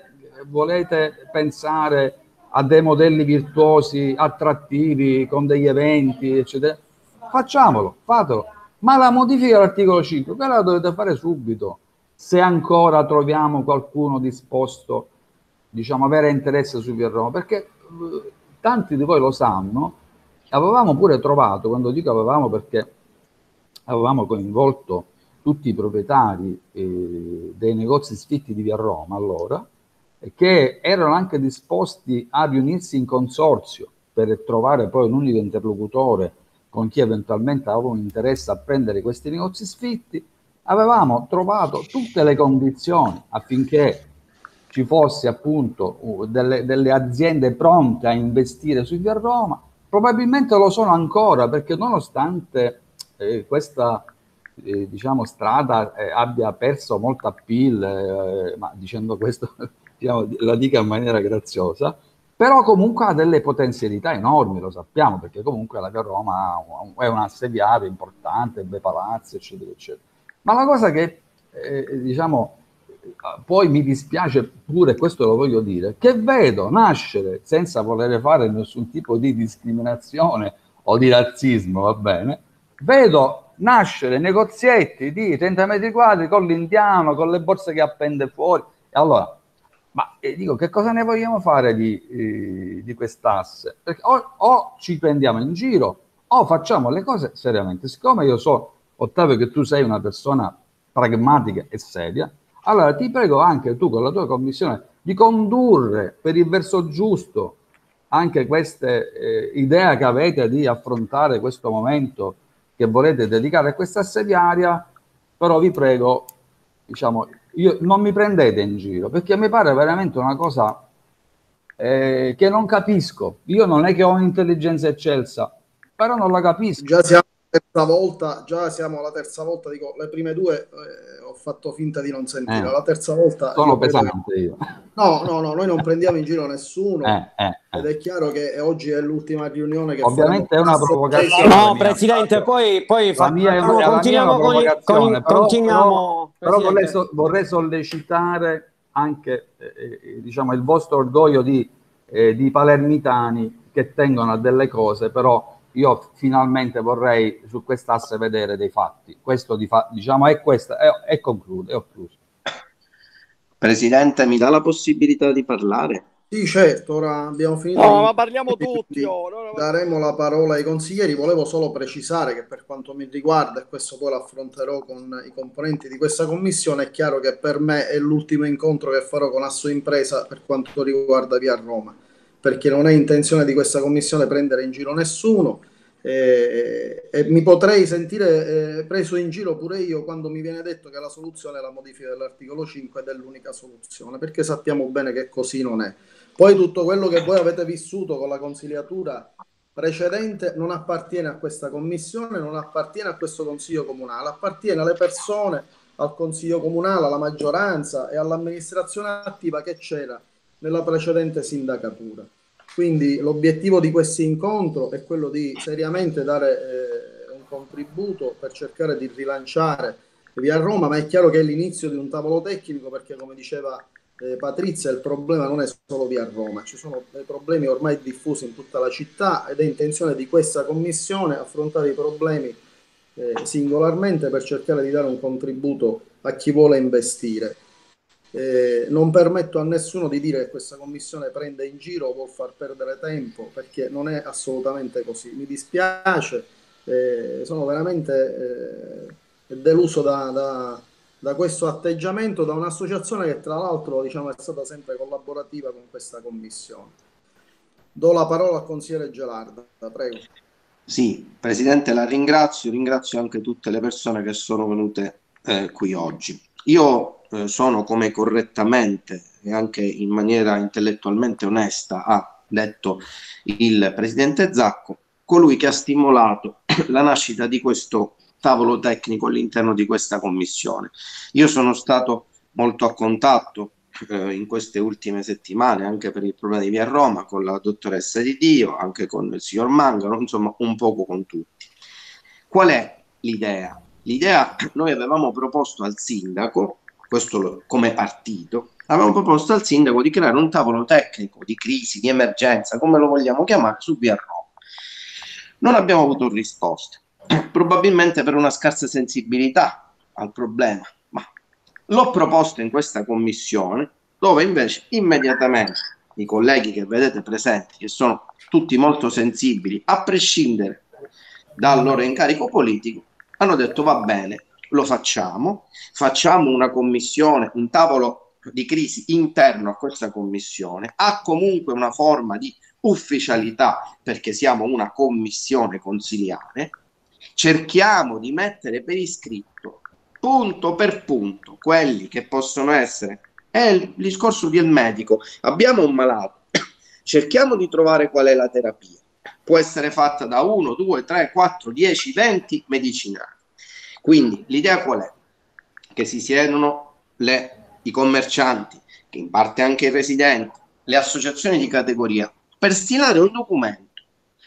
volete pensare a dei modelli virtuosi, attrattivi, con degli eventi, eccetera, facciamolo, fatelo. Ma la modifica dell'articolo cinque, quella la dovete fare subito, se ancora troviamo qualcuno disposto, diciamo, avere interesse su via Roma, perché eh, tanti di voi lo sanno. Avevamo pure trovato, quando dico avevamo perché avevamo coinvolto tutti i proprietari eh, dei negozi sfitti di via Roma allora, e che erano anche disposti a riunirsi in consorzio per trovare poi un unico interlocutore con chi eventualmente aveva un interesse a prendere questi negozi sfitti. Avevamo trovato tutte le condizioni affinché ci fosse appunto uh, delle, delle aziende pronte a investire su via Roma. Probabilmente lo sono ancora, perché nonostante eh, questa eh, diciamo, strada eh, abbia perso molta appeal, eh, ma dicendo questo diciamo, la dica in maniera graziosa, però comunque ha delle potenzialità enormi, lo sappiamo, perché comunque la via Roma è un asse viario importante, bei palazzi, eccetera, eccetera. Ma la cosa che, eh, diciamo, poi mi dispiace pure, questo lo voglio dire, che vedo nascere, senza voler fare nessun tipo di discriminazione o di razzismo, va bene, vedo nascere negozietti di trenta metri quadri con l'indiano, con le borse che appende fuori. E allora, ma eh, dico, che cosa ne vogliamo fare di, eh, di quest'asse? Perché o, o ci prendiamo in giro o facciamo le cose seriamente. Siccome io so, Ottavio, che tu sei una persona pragmatica e seria, allora ti prego anche tu con la tua commissione di condurre per il verso giusto anche queste eh, idee che avete di affrontare questo momento che volete dedicare a questa assediaria, però vi prego, diciamo, io, non mi prendete in giro, perché mi pare veramente una cosa eh, che non capisco. Io non è che ho un'intelligenza eccelsa, però non la capisco. Già siamo terza volta, già siamo alla terza volta, dico, le prime due eh, ho fatto finta di non sentire, eh, la terza volta sono io pesante che... io. No, no, no, noi non prendiamo in giro nessuno eh, eh, eh. ed è chiaro che oggi è l'ultima riunione che ovviamente faremo. è una provocazione. No, Presidente, poi, poi la mia è una, continuiamo la mia è una con, con però, continuiamo, però, però vorrei, so, vorrei sollecitare anche eh, diciamo il vostro orgoglio di, eh, di palermitani che tengono a delle cose, però io finalmente vorrei su quest'asse vedere dei fatti. Questo di fa- diciamo è questo, e, e concludo, e ho chiuso. Presidente, mi dà la possibilità di parlare? Sì, certo, ora abbiamo finito. No, ma parliamo tutti. Oh, no, no, daremo la parola ai consiglieri. Volevo solo precisare che per quanto mi riguarda, e questo poi lo affronterò con i componenti di questa commissione, è chiaro che per me è l'ultimo incontro che farò con Assoimpresa per quanto riguarda Via Roma, perché non è intenzione di questa commissione prendere in giro nessuno. E, e mi potrei sentire eh, preso in giro pure io quando mi viene detto che la soluzione è la modifica dell'articolo cinque ed è l'unica soluzione, perché sappiamo bene che così non è. Poi tutto quello che voi avete vissuto con la consigliatura precedente non appartiene a questa commissione, non appartiene a questo consiglio comunale, appartiene alle persone, al consiglio comunale, alla maggioranza e all'amministrazione attiva che c'era nella precedente sindacatura. Quindi l'obiettivo di questo incontro è quello di seriamente dare eh, un contributo per cercare di rilanciare Via Roma, ma è chiaro che è l'inizio di un tavolo tecnico, perché come diceva eh, Patrizia, il problema non è solo Via Roma, ci sono dei problemi ormai diffusi in tutta la città ed è intenzione di questa commissione affrontare i problemi eh, singolarmente per cercare di dare un contributo a chi vuole investire. Eh, non permetto a nessuno di dire che questa commissione prende in giro o vuol far perdere tempo, perché non è assolutamente così. Mi dispiace, eh, sono veramente eh, deluso da, da, da questo atteggiamento da un'associazione che tra l'altro diciamo, è stata sempre collaborativa con questa commissione. Do la parola al consigliere Gelarda, prego. Sì, Presidente, la ringrazio, ringrazio anche tutte le persone che sono venute eh, qui oggi. Io eh, sono, come correttamente e anche in maniera intellettualmente onesta ha detto il Presidente Zacco, colui che ha stimolato la nascita di questo tavolo tecnico all'interno di questa commissione. Io sono stato molto a contatto eh, in queste ultime settimane anche per il problema di Via Roma con la dottoressa Di Dio, anche con il signor Mangano, insomma un poco con tutti. Qual è l'idea? L'idea, noi avevamo proposto al sindaco, questo lo, come partito, avevamo proposto al sindaco di creare un tavolo tecnico di crisi, di emergenza, come lo vogliamo chiamare, su Via Roma. Non abbiamo avuto risposte, probabilmente per una scarsa sensibilità al problema, ma l'ho proposto in questa commissione, dove invece immediatamente i colleghi che vedete presenti, che sono tutti molto sensibili, a prescindere dal loro incarico politico, hanno detto va bene, lo facciamo, facciamo una commissione, un tavolo di crisi interno a questa commissione, ha comunque una forma di ufficialità perché siamo una commissione consiliare, cerchiamo di mettere per iscritto punto per punto quelli che possono essere, è il discorso del medico, abbiamo un malato, cerchiamo di trovare qual è la terapia, può essere fatta da uno, due, tre, quattro, dieci, venti medicinali. Quindi l'idea qual è? Che si siedono le, i commercianti, che in parte anche i residenti, le associazioni di categoria, per stilare un documento.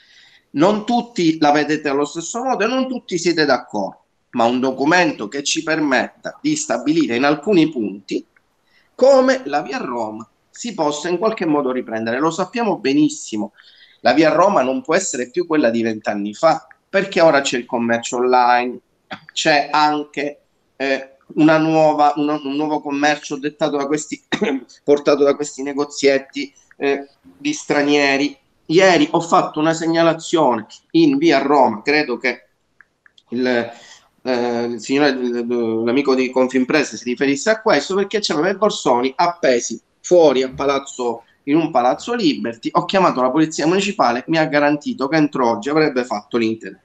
Non tutti la vedete allo stesso modo e non tutti siete d'accordo, ma un documento che ci permetta di stabilire in alcuni punti come la Via Roma si possa in qualche modo riprendere. Lo sappiamo benissimo, la Via Roma non può essere più quella di vent'anni fa, perché ora c'è il commercio online, c'è anche eh, una nuova, un, un nuovo commercio dettato da questi, portato da questi negozietti eh, di stranieri. Ieri ho fatto una segnalazione in Via Roma, credo che il, eh, il signore, l'amico di Confimprese si riferisse a questo, perché c'erano i borsoni appesi fuori a palazzo, in un palazzo Liberty. Ho chiamato la polizia municipale, mi ha garantito che entro oggi avrebbe fatto l'intervento.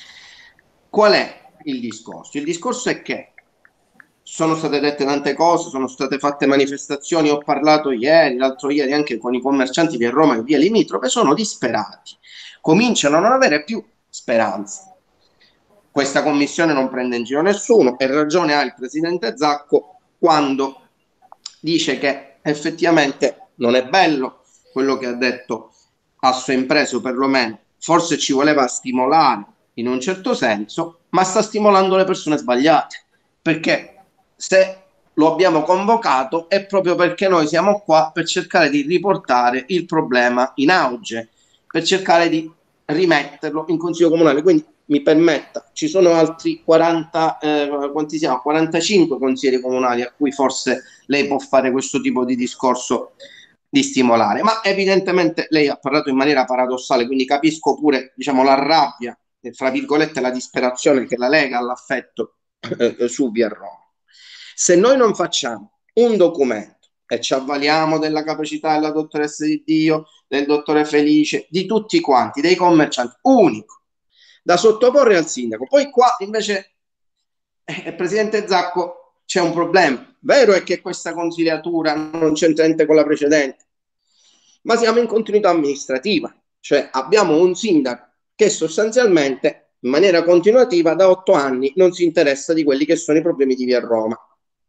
Qual è il discorso? Il discorso è che sono state dette tante cose, sono state fatte manifestazioni, ho parlato ieri, l'altro ieri anche con i commercianti di Roma e via limitrofe, sono disperati, cominciano a non avere più speranza. Questa commissione non prende in giro nessuno e ragione ha il presidente Zacco quando dice che effettivamente non è bello quello che ha detto Assoimpresa, o perlomeno forse ci voleva stimolare in un certo senso, ma sta stimolando le persone sbagliate, perché se lo abbiamo convocato è proprio perché noi siamo qua per cercare di riportare il problema in auge, per cercare di rimetterlo in Consiglio Comunale. Quindi mi permetta, ci sono altri quaranta, eh, quanti siamo? quarantacinque consiglieri comunali a cui forse lei può fare questo tipo di discorso di stimolare, ma evidentemente lei ha parlato in maniera paradossale, quindi capisco pure, diciamo, la rabbia, fra virgolette la disperazione che la Lega ha all'affetto eh, su Via Roma. Se noi non facciamo un documento e ci avvaliamo della capacità della dottoressa Di Dio, del dottore Felice, di tutti quanti, dei commercianti, unico, da sottoporre al sindaco, poi qua invece, eh, Presidente Zacco, c'è un problema. Vero è che questa consigliatura non c'entra niente con la precedente, ma siamo in continuità amministrativa, cioè abbiamo un sindaco che sostanzialmente in maniera continuativa da otto anni non si interessa di quelli che sono i problemi di Via Roma.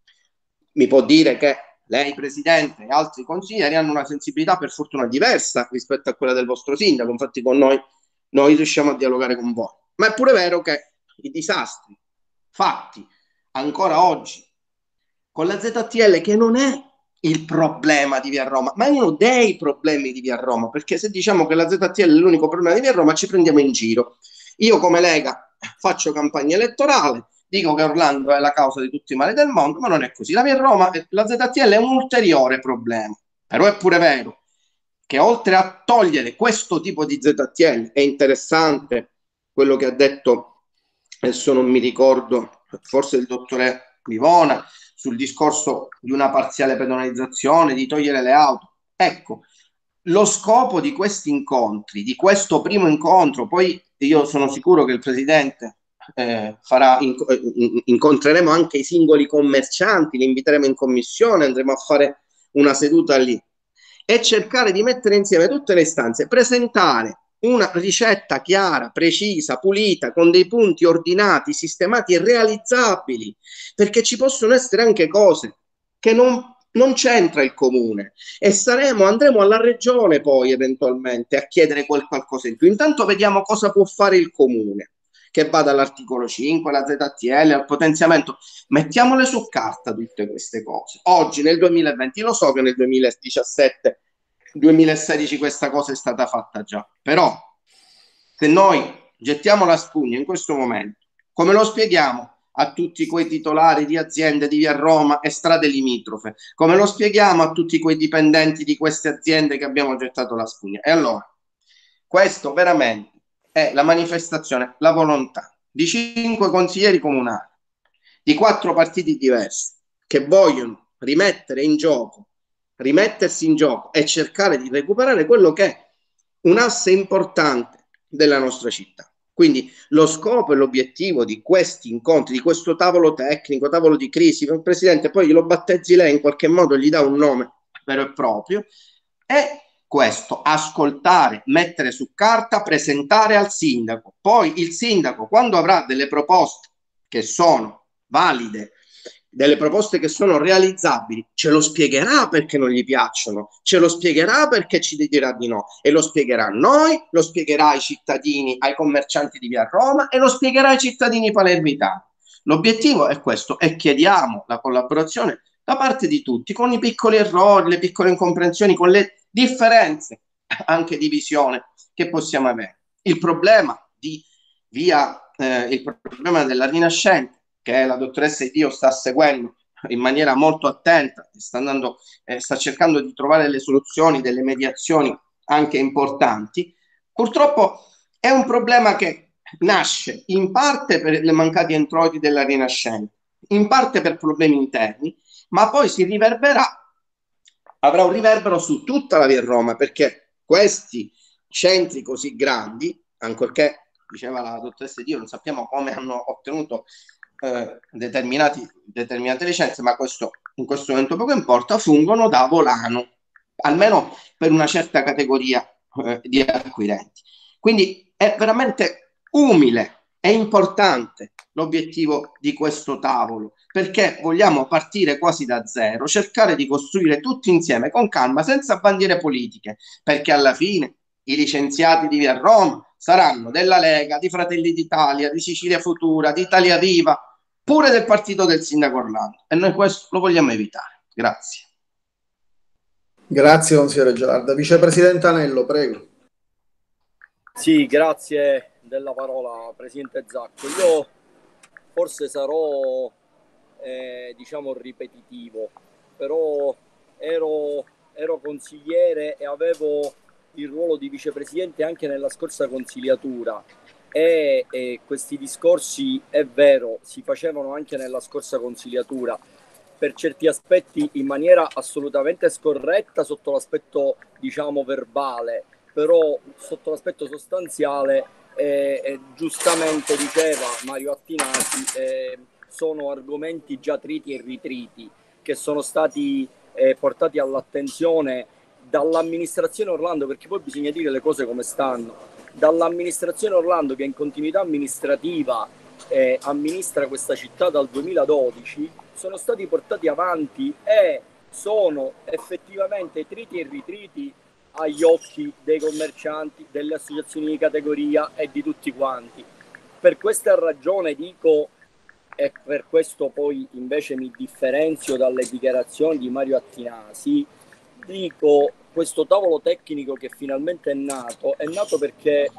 Mi può dire che lei, Presidente, e altri consiglieri hanno una sensibilità per fortuna diversa rispetto a quella del vostro sindaco, infatti con noi noi riusciamo a dialogare con voi, ma è pure vero che i disastri fatti ancora oggi con la Z T L, che non è il problema di Via Roma, ma è uno dei problemi di Via Roma, perché se diciamo che la Z T L è l'unico problema di Via Roma ci prendiamo in giro. Io come Lega faccio campagna elettorale, dico che Orlando è la causa di tutti i mali del mondo, ma non è così. La Via Roma, la Z T L è un ulteriore problema, però è pure vero che oltre a togliere questo tipo di Z T L, è interessante quello che ha detto, adesso non mi ricordo, forse il dottore Vivona, sul discorso di una parziale pedonalizzazione, di togliere le auto. Ecco, lo scopo di questi incontri, di questo primo incontro, poi io sono sicuro che il Presidente eh, farà, inc incontreremo anche i singoli commercianti, li inviteremo in commissione, andremo a fare una seduta lì, e cercare di mettere insieme tutte le istanze, presentare una ricetta chiara, precisa, pulita, con dei punti ordinati, sistemati e realizzabili, perché ci possono essere anche cose che non, non c'entra il comune e saremo, andremo alla regione poi eventualmente a chiedere quel qualcosa in più. Intanto vediamo cosa può fare il comune, che va dall'articolo cinque alla Z T L, al potenziamento. Mettiamole su carta tutte queste cose. Oggi nel duemilaventi, lo so che nel duemiladiciassette duemilasedici questa cosa è stata fatta già, però se noi gettiamo la spugna in questo momento, come lo spieghiamo a tutti quei titolari di aziende di Via Roma e strade limitrofe? Come lo spieghiamo a tutti quei dipendenti di queste aziende che abbiamo gettato la spugna? E allora, questo veramente è la manifestazione, la volontà di cinque consiglieri comunali di quattro partiti diversi che vogliono rimettere in gioco rimettersi in gioco e cercare di recuperare quello che è un asse importante della nostra città. Quindi lo scopo e l'obiettivo di questi incontri, di questo tavolo tecnico, tavolo di crisi, il Presidente poi lo battezzi lei, in qualche modo gli dà un nome vero e proprio, è questo: ascoltare, mettere su carta, presentare al sindaco. Poi il sindaco, quando avrà delle proposte che sono valide, delle proposte che sono realizzabili, ce lo spiegherà perché non gli piacciono, ce lo spiegherà perché ci dirà di no, e lo spiegherà a noi, lo spiegherà ai cittadini, ai commercianti di Via Roma e lo spiegherà ai cittadini palermitani. L'obiettivo è questo e chiediamo la collaborazione da parte di tutti, con i piccoli errori, le piccole incomprensioni, con le differenze anche di visione che possiamo avere. Il problema di via, eh, il problema della Rinascente, che la dottoressa Di Dio sta seguendo in maniera molto attenta, sta, andando, eh, sta cercando di trovare delle soluzioni, delle mediazioni anche importanti, purtroppo è un problema che nasce in parte per le mancati introiti della Rinascente, in parte per problemi interni, ma poi si riverberà, avrà un riverbero su tutta la Via Roma, perché questi centri così grandi, ancorché, diceva la dottoressa Dio, non sappiamo come hanno ottenuto eh, determinati, determinate licenze, ma questo in questo momento poco importa, fungono da volano, almeno per una certa categoria eh, di acquirenti. Quindi è veramente umile e importante l'obiettivo di questo tavolo, perché vogliamo partire quasi da zero, cercare di costruire tutti insieme con calma, senza bandiere politiche, perché alla fine i licenziati di Via Roma saranno della Lega, di Fratelli d'Italia, di Sicilia Futura, di Italia Viva, pure del partito del sindaco Orlando, e noi questo lo vogliamo evitare. Grazie. Grazie consigliere Giarda. Vicepresidente Anello, prego. Sì, grazie della parola, Presidente Zacco. Io forse sarò, eh, diciamo, ripetitivo, però ero, ero consigliere e avevo il ruolo di vicepresidente anche nella scorsa consigliatura e, e questi discorsi, è vero, si facevano anche nella scorsa consigliatura, per certi aspetti in maniera assolutamente scorretta sotto l'aspetto, diciamo, verbale, però sotto l'aspetto sostanziale, eh, eh, giustamente diceva Mario Attinasi, eh, sono argomenti già triti e ritriti che sono stati eh, portati all'attenzione dall'amministrazione Orlando, perché poi bisogna dire le cose come stanno, dall'amministrazione Orlando che in continuità amministrativa eh, amministra questa città dal duemiladodici, sono stati portati avanti e sono effettivamente triti e ritriti agli occhi dei commercianti, delle associazioni di categoria e di tutti quanti. Per questa ragione dico, e per questo poi invece mi differenzio dalle dichiarazioni di Mario Attinasi, dico, questo tavolo tecnico che finalmente è nato, è nato perché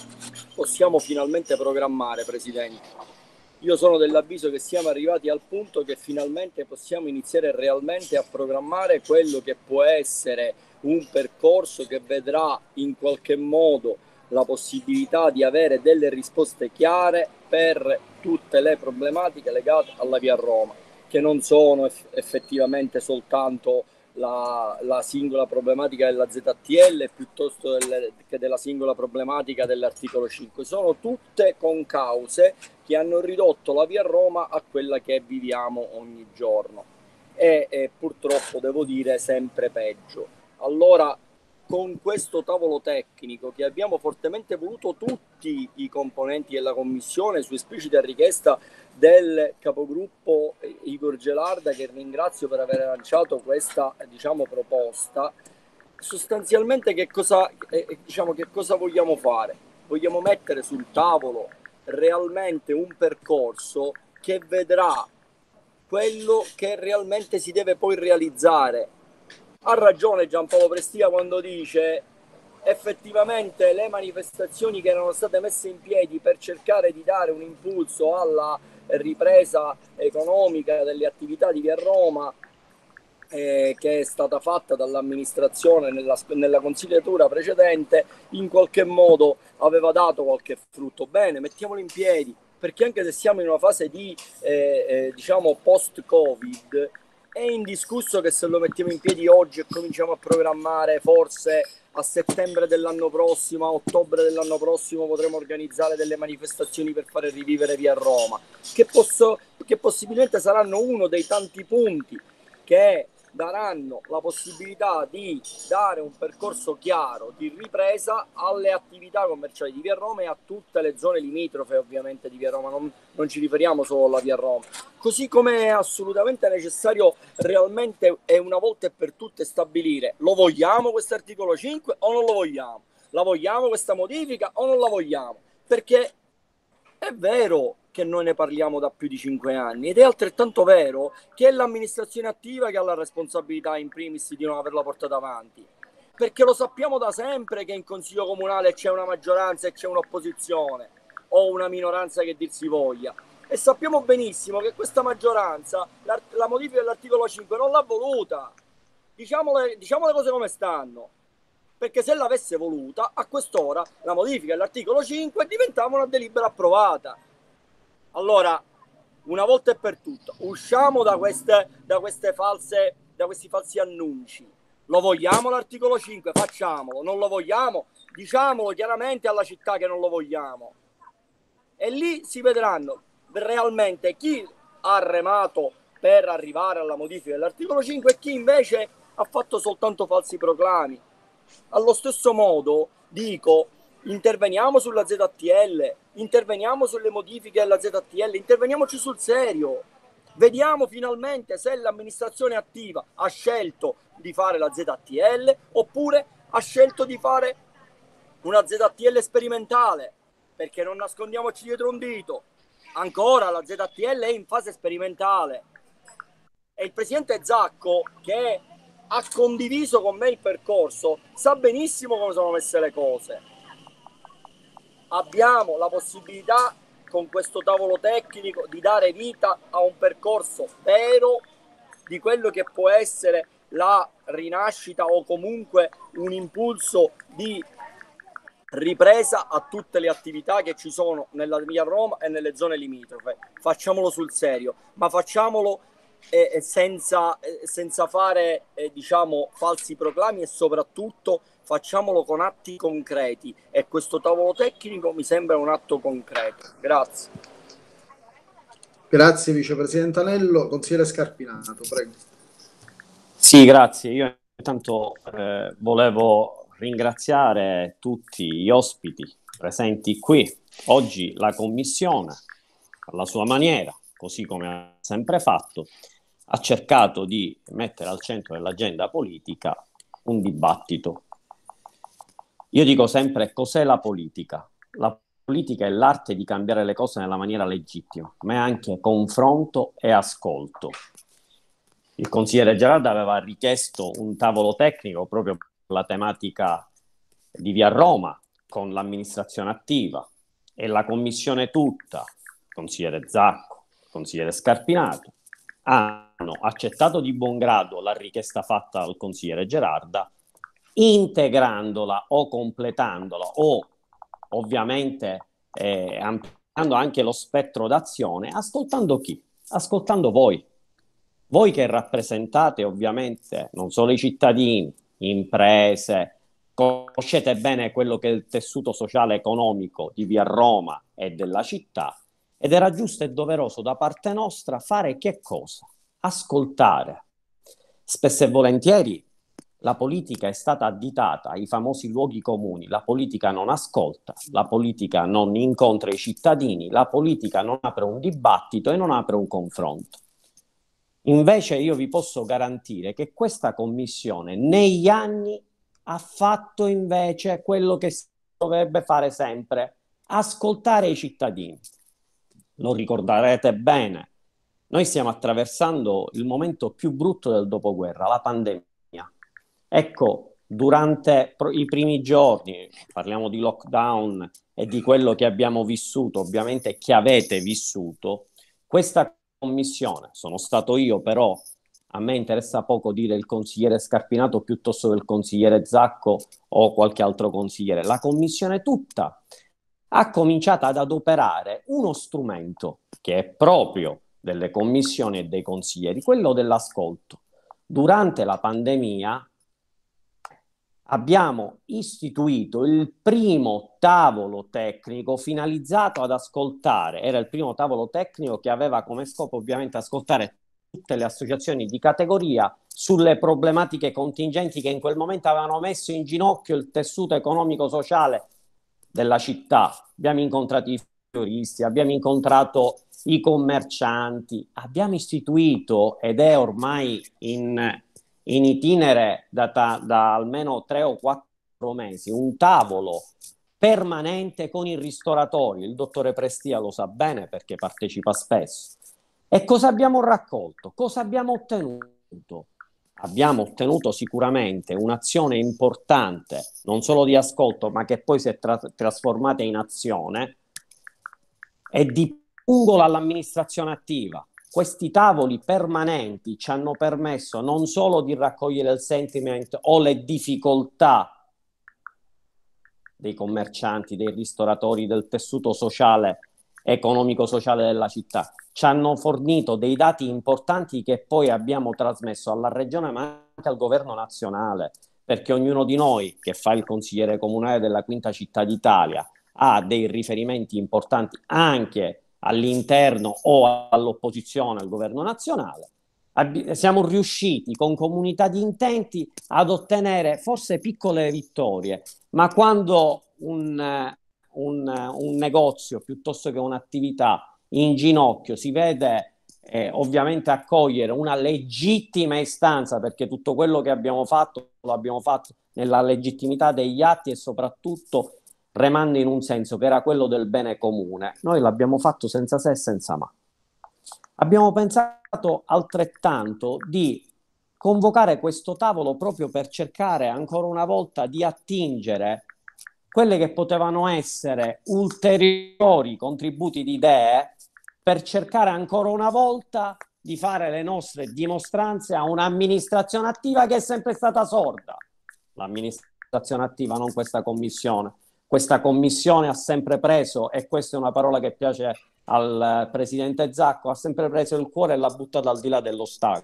possiamo finalmente programmare, Presidente. Io sono dell'avviso che siamo arrivati al punto che finalmente possiamo iniziare realmente a programmare quello che può essere un percorso che vedrà in qualche modo la possibilità di avere delle risposte chiare per tutte le problematiche legate alla via Roma, che non sono eff- effettivamente soltanto la, la singola problematica della Z T L piuttosto del, che della singola problematica dell'articolo cinque, sono tutte concause che hanno ridotto la via Roma a quella che viviamo ogni giorno e, e purtroppo devo dire sempre peggio. Allora, con questo tavolo tecnico che abbiamo fortemente voluto tutti i componenti della commissione su esplicita richiesta del capogruppo Igor Gelarda, che ringrazio per aver lanciato questa, diciamo, proposta, sostanzialmente che cosa, eh, diciamo, che cosa vogliamo fare? Vogliamo mettere sul tavolo realmente un percorso che vedrà quello che realmente si deve poi realizzare. Ha ragione Giampaolo Prestia quando dice effettivamente le manifestazioni che erano state messe in piedi per cercare di dare un impulso alla ripresa economica delle attività di via Roma, eh, che è stata fatta dall'amministrazione nella, nella consigliatura precedente, in qualche modo aveva dato qualche frutto. Bene, mettiamolo in piedi, perché anche se siamo in una fase di eh, eh, diciamo post-Covid, è indiscusso che se lo mettiamo in piedi oggi e cominciamo a programmare, forse a settembre dell'anno prossimo, a ottobre dell'anno prossimo potremo organizzare delle manifestazioni per fare rivivere via Roma, che, posso, che possibilmente saranno uno dei tanti punti che daranno la possibilità di dare un percorso chiaro di ripresa alle attività commerciali di via Roma e a tutte le zone limitrofe ovviamente di via Roma, non, non ci riferiamo solo alla via Roma, così come è assolutamente necessario realmente e una volta e per tutte stabilire: lo vogliamo questo articolo cinque o non lo vogliamo, la vogliamo questa modifica o non la vogliamo, perché è vero che noi ne parliamo da più di cinque anni ed è altrettanto vero che è l'amministrazione attiva che ha la responsabilità in primis di non averla portata avanti, perché lo sappiamo da sempre che in consiglio comunale c'è una maggioranza e c'è un'opposizione o una minoranza che dir si voglia, e sappiamo benissimo che questa maggioranza la, la modifica dell'articolo cinque non l'ha voluta. Diciamo le, diciamo le cose come stanno, perché se l'avesse voluta a quest'ora la modifica dell'articolo cinque diventava una delibera approvata. Allora, una volta e per tutte, usciamo da queste, da queste false, da questi falsi annunci. Lo vogliamo l'articolo cinque? Facciamolo. Non lo vogliamo? Diciamolo chiaramente alla città che non lo vogliamo. E lì si vedranno realmente chi ha remato per arrivare alla modifica dell'articolo cinque e chi invece ha fatto soltanto falsi proclami. Allo stesso modo dico: interveniamo sulla Z T L, interveniamo sulle modifiche della Z T L, interveniamoci sul serio, vediamo finalmente se l'amministrazione attiva ha scelto di fare la Z T L oppure ha scelto di fare una Z T L sperimentale, perché non nascondiamoci dietro un dito, ancora la Z T L è in fase sperimentale e il presidente Zacco, che ha condiviso con me il percorso, sa benissimo come sono messe le cose. abbiamo la possibilità con questo tavolo tecnico di dare vita a un percorso vero di quello che può essere la rinascita o comunque un impulso di ripresa a tutte le attività che ci sono nella mia Roma e nelle zone limitrofe. Facciamolo sul serio, ma facciamolo eh, senza, eh, senza fare eh, diciamo falsi proclami, e soprattutto facciamolo con atti concreti, e questo tavolo tecnico mi sembra un atto concreto. Grazie. Grazie Vicepresidente Anello. Consigliere Scarpinato, prego. Sì, grazie. Io intanto eh, volevo ringraziare tutti gli ospiti presenti qui. Oggi la Commissione, alla sua maniera, così come ha sempre fatto, ha cercato di mettere al centro dell'agenda politica un dibattito. Io dico sempre: cos'è la politica? La politica è l'arte di cambiare le cose nella maniera legittima, ma è anche confronto e ascolto. Il consigliere Gerarda aveva richiesto un tavolo tecnico proprio per la tematica di Via Roma con l'amministrazione attiva, e la commissione tutta, il consigliere Zacco, il consigliere Scarpinato, hanno accettato di buon grado la richiesta fatta al consigliere Gerarda, integrandola o completandola o ovviamente eh, ampliando anche lo spettro d'azione, ascoltando chi? Ascoltando voi. Voi che rappresentate ovviamente non solo i cittadini, imprese, conoscete bene quello che è il tessuto sociale e economico di Via Roma e della città, ed era giusto e doveroso da parte nostra fare che cosa? Ascoltare. Spesso e volentieri la politica è stata additata ai famosi luoghi comuni, la politica non ascolta, la politica non incontra i cittadini, la politica non apre un dibattito e non apre un confronto. Invece io vi posso garantire che questa commissione negli anni ha fatto invece quello che si dovrebbe fare sempre: ascoltare i cittadini. Lo ricorderete bene, noi stiamo attraversando il momento più brutto del dopoguerra, la pandemia. Ecco, durante i primi giorni, parliamo di lockdown e di quello che abbiamo vissuto, ovviamente che avete vissuto, questa commissione, sono stato io, però a me interessa poco dire il consigliere Scarpinato piuttosto del consigliere Zacco o qualche altro consigliere, la commissione tutta ha cominciato ad adoperare uno strumento che è proprio delle commissioni e dei consiglieri, quello dell'ascolto. Durante la pandemia abbiamo istituito il primo tavolo tecnico finalizzato ad ascoltare, era il primo tavolo tecnico che aveva come scopo ovviamente ascoltare tutte le associazioni di categoria sulle problematiche contingenti che in quel momento avevano messo in ginocchio il tessuto economico-sociale della città. Abbiamo incontrato i fioristi, abbiamo incontrato i commercianti, abbiamo istituito, ed è ormai in... in itinere da, da, da almeno tre o quattro mesi, un tavolo permanente con i ristoratori. Il dottore Prestia lo sa bene perché partecipa spesso. E cosa abbiamo raccolto? Cosa abbiamo ottenuto? Abbiamo ottenuto sicuramente un'azione importante, non solo di ascolto, ma che poi si è tra- trasformata in azione, e di pungola all'amministrazione attiva. Questi tavoli permanenti ci hanno permesso non solo di raccogliere il sentiment o le difficoltà dei commercianti, dei ristoratori, del tessuto sociale, economico-sociale della città, ci hanno fornito dei dati importanti che poi abbiamo trasmesso alla Regione ma anche al Governo nazionale, perché ognuno di noi che fa il consigliere comunale della quinta città d'Italia ha dei riferimenti importanti anche all'interno o all'opposizione al governo nazionale. Abbi- siamo riusciti con comunità di intenti ad ottenere forse piccole vittorie, ma quando un, un, un negozio piuttosto che un'attività in ginocchio si vede eh, ovviamente accogliere una legittima istanza, perché tutto quello che abbiamo fatto lo abbiamo fatto nella legittimità degli atti e soprattutto remando in un senso che era quello del bene comune. Noi l'abbiamo fatto senza se e senza ma. Abbiamo pensato altrettanto di convocare questo tavolo proprio per cercare ancora una volta di attingere quelle che potevano essere ulteriori contributi di idee per cercare ancora una volta di fare le nostre dimostranze a un'amministrazione attiva che è sempre stata sorda. L'amministrazione attiva, non questa commissione. Questa commissione ha sempre preso, e questa è una parola che piace al presidente Zacco, ha sempre preso il cuore e l'ha buttato al di là dell'ostacolo.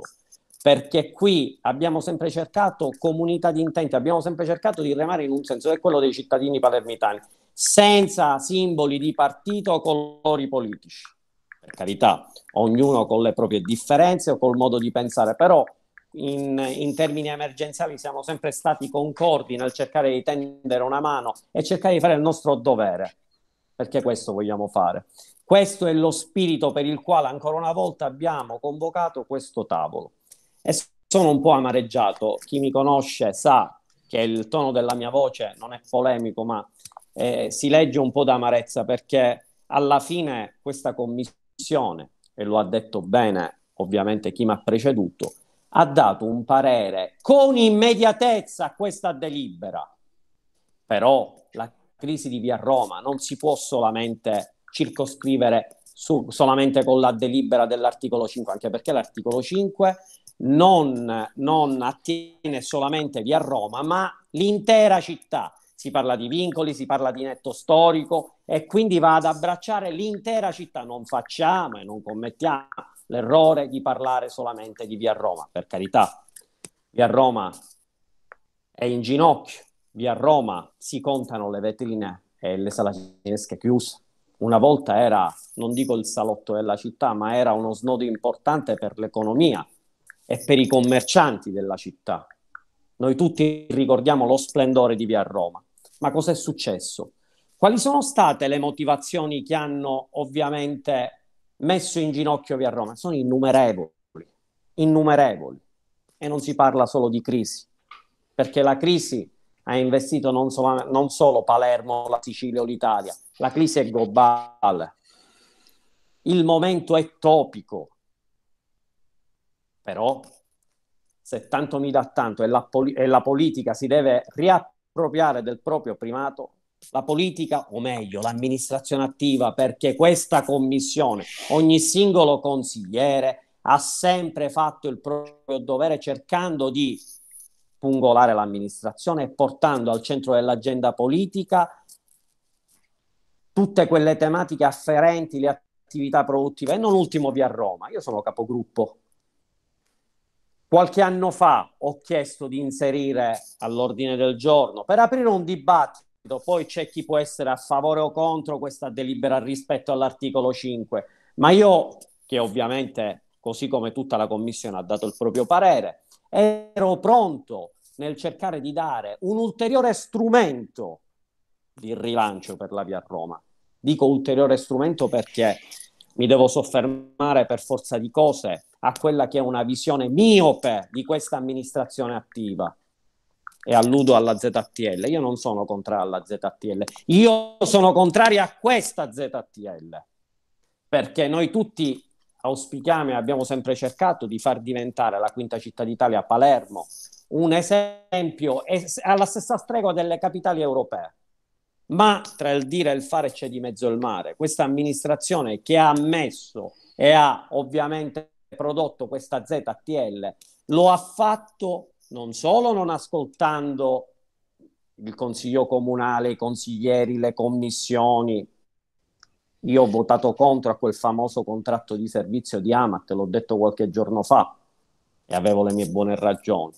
Perché qui abbiamo sempre cercato comunità di intenti, abbiamo sempre cercato di remare in un senso, che è quello dei cittadini palermitani, senza simboli di partito o colori politici. Per carità, ognuno con le proprie differenze o col modo di pensare, però in, in termini emergenziali siamo sempre stati concordi nel cercare di tendere una mano e cercare di fare il nostro dovere, perché questo vogliamo fare. Questo è lo spirito per il quale ancora una volta abbiamo convocato questo tavolo. E sono un po' amareggiato, chi mi conosce sa che il tono della mia voce non è polemico, ma eh, si legge un po' d'amarezza, perché alla fine questa commissione, e lo ha detto bene ovviamente chi mi ha preceduto, ha dato un parere con immediatezza a questa delibera. Però la crisi di Via Roma non si può solamente circoscrivere su, solamente con la delibera dell'articolo cinque, anche perché l'articolo cinque non, non attiene solamente Via Roma, ma l'intera città. Si parla di vincoli, si parla di netto storico e quindi va ad abbracciare l'intera città. Non facciamo e non commettiamo l'errore di parlare solamente di Via Roma, per carità. Via Roma è in ginocchio, Via Roma si contano le vetrine e le salatinesche chiuse. Una volta era, non dico il salotto della città, ma era uno snodo importante per l'economia e per i commercianti della città. Noi tutti ricordiamo lo splendore di Via Roma. Ma cos'è successo? Quali sono state le motivazioni che hanno ovviamente messo in ginocchio Via Roma? Sono innumerevoli, innumerevoli. E non si parla solo di crisi, perché la crisi ha investito non solo, non solo Palermo, la Sicilia o l'Italia, la crisi è globale. Il momento è topico. Però, se tanto mi dà tanto e la, poli- e la politica si deve riappropriare del proprio primato, la politica, o meglio, l'amministrazione attiva, perché questa commissione, ogni singolo consigliere, ha sempre fatto il proprio dovere cercando di pungolare l'amministrazione e portando al centro dell'agenda politica tutte quelle tematiche afferenti le attività produttive, e non ultimo Via Roma. Io sono capogruppo. Qualche anno fa ho chiesto di inserire all'ordine del giorno per aprire un dibattito, poi c'è chi può essere a favore o contro questa delibera rispetto all'articolo cinque, ma io, che ovviamente, così come tutta la commissione ha dato il proprio parere, ero pronto nel cercare di dare un ulteriore strumento di rilancio per la Via Roma. Dico ulteriore strumento perché mi devo soffermare per forza di cose a quella che è una visione miope di questa amministrazione attiva, e alludo alla Z T L. Io non sono contrario alla Z T L, io sono contrario a questa Z T L, perché noi tutti auspichiamo e abbiamo sempre cercato di far diventare la quinta città d'Italia, Palermo, un esempio alla stessa stregua delle capitali europee. Ma tra il dire e il fare c'è di mezzo il mare. Questa amministrazione che ha ammesso e ha ovviamente prodotto questa Z T L lo ha fatto non solo non ascoltando il consiglio comunale, i consiglieri, le commissioni. Io ho votato contro a quel famoso contratto di servizio di Amat, l'ho detto qualche giorno fa e avevo le mie buone ragioni.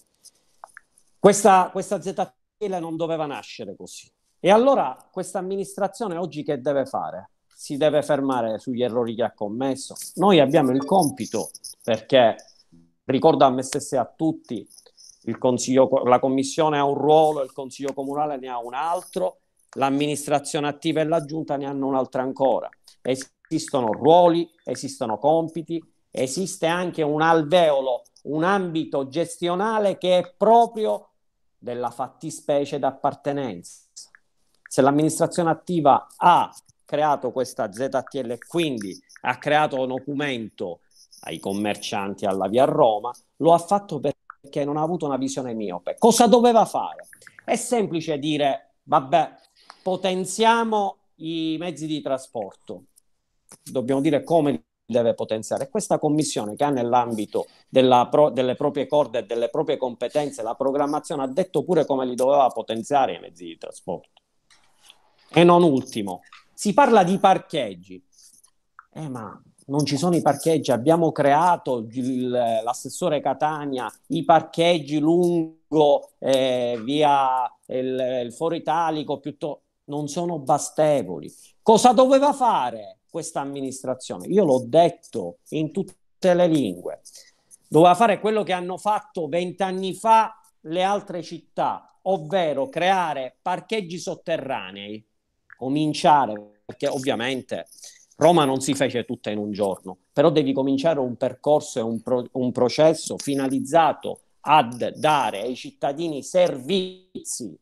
Questa, questa Z T L non doveva nascere così. E allora questa amministrazione oggi che deve fare? Si deve fermare sugli errori che ha commesso. Noi abbiamo il compito, perché ricordo a me stessi e a tutti, il consiglio, la commissione ha un ruolo, il consiglio comunale ne ha un altro, l'amministrazione attiva e la giunta ne hanno un'altra ancora. Esistono ruoli, esistono compiti, esiste anche un alveolo, un ambito gestionale che è proprio della fattispecie d'appartenenza. Se l'amministrazione attiva ha creato questa Z T L e quindi ha creato un documento ai commercianti alla Via Roma, lo ha fatto perché non ha avuto una visione miope. Cosa doveva fare? È semplice dire vabbè, potenziamo i mezzi di trasporto. Dobbiamo dire come li deve potenziare. Questa commissione, che ha nell'ambito della pro, delle proprie corde e delle proprie competenze la programmazione, ha detto pure come li doveva potenziare i mezzi di trasporto. E non ultimo, si parla di parcheggi. Eh, ma non ci sono i parcheggi, abbiamo creato il, l'assessore Catania, i parcheggi lungo eh, via il, il Foro Italico, piuttosto non sono bastevoli. Cosa doveva fare questa amministrazione? Io l'ho detto in tutte le lingue. Doveva fare quello che hanno fatto vent'anni fa le altre città, ovvero creare parcheggi sotterranei, cominciare, perché ovviamente Roma non si fece tutta in un giorno, però devi cominciare un percorso e un, pro, un processo finalizzato ad dare ai cittadini servizi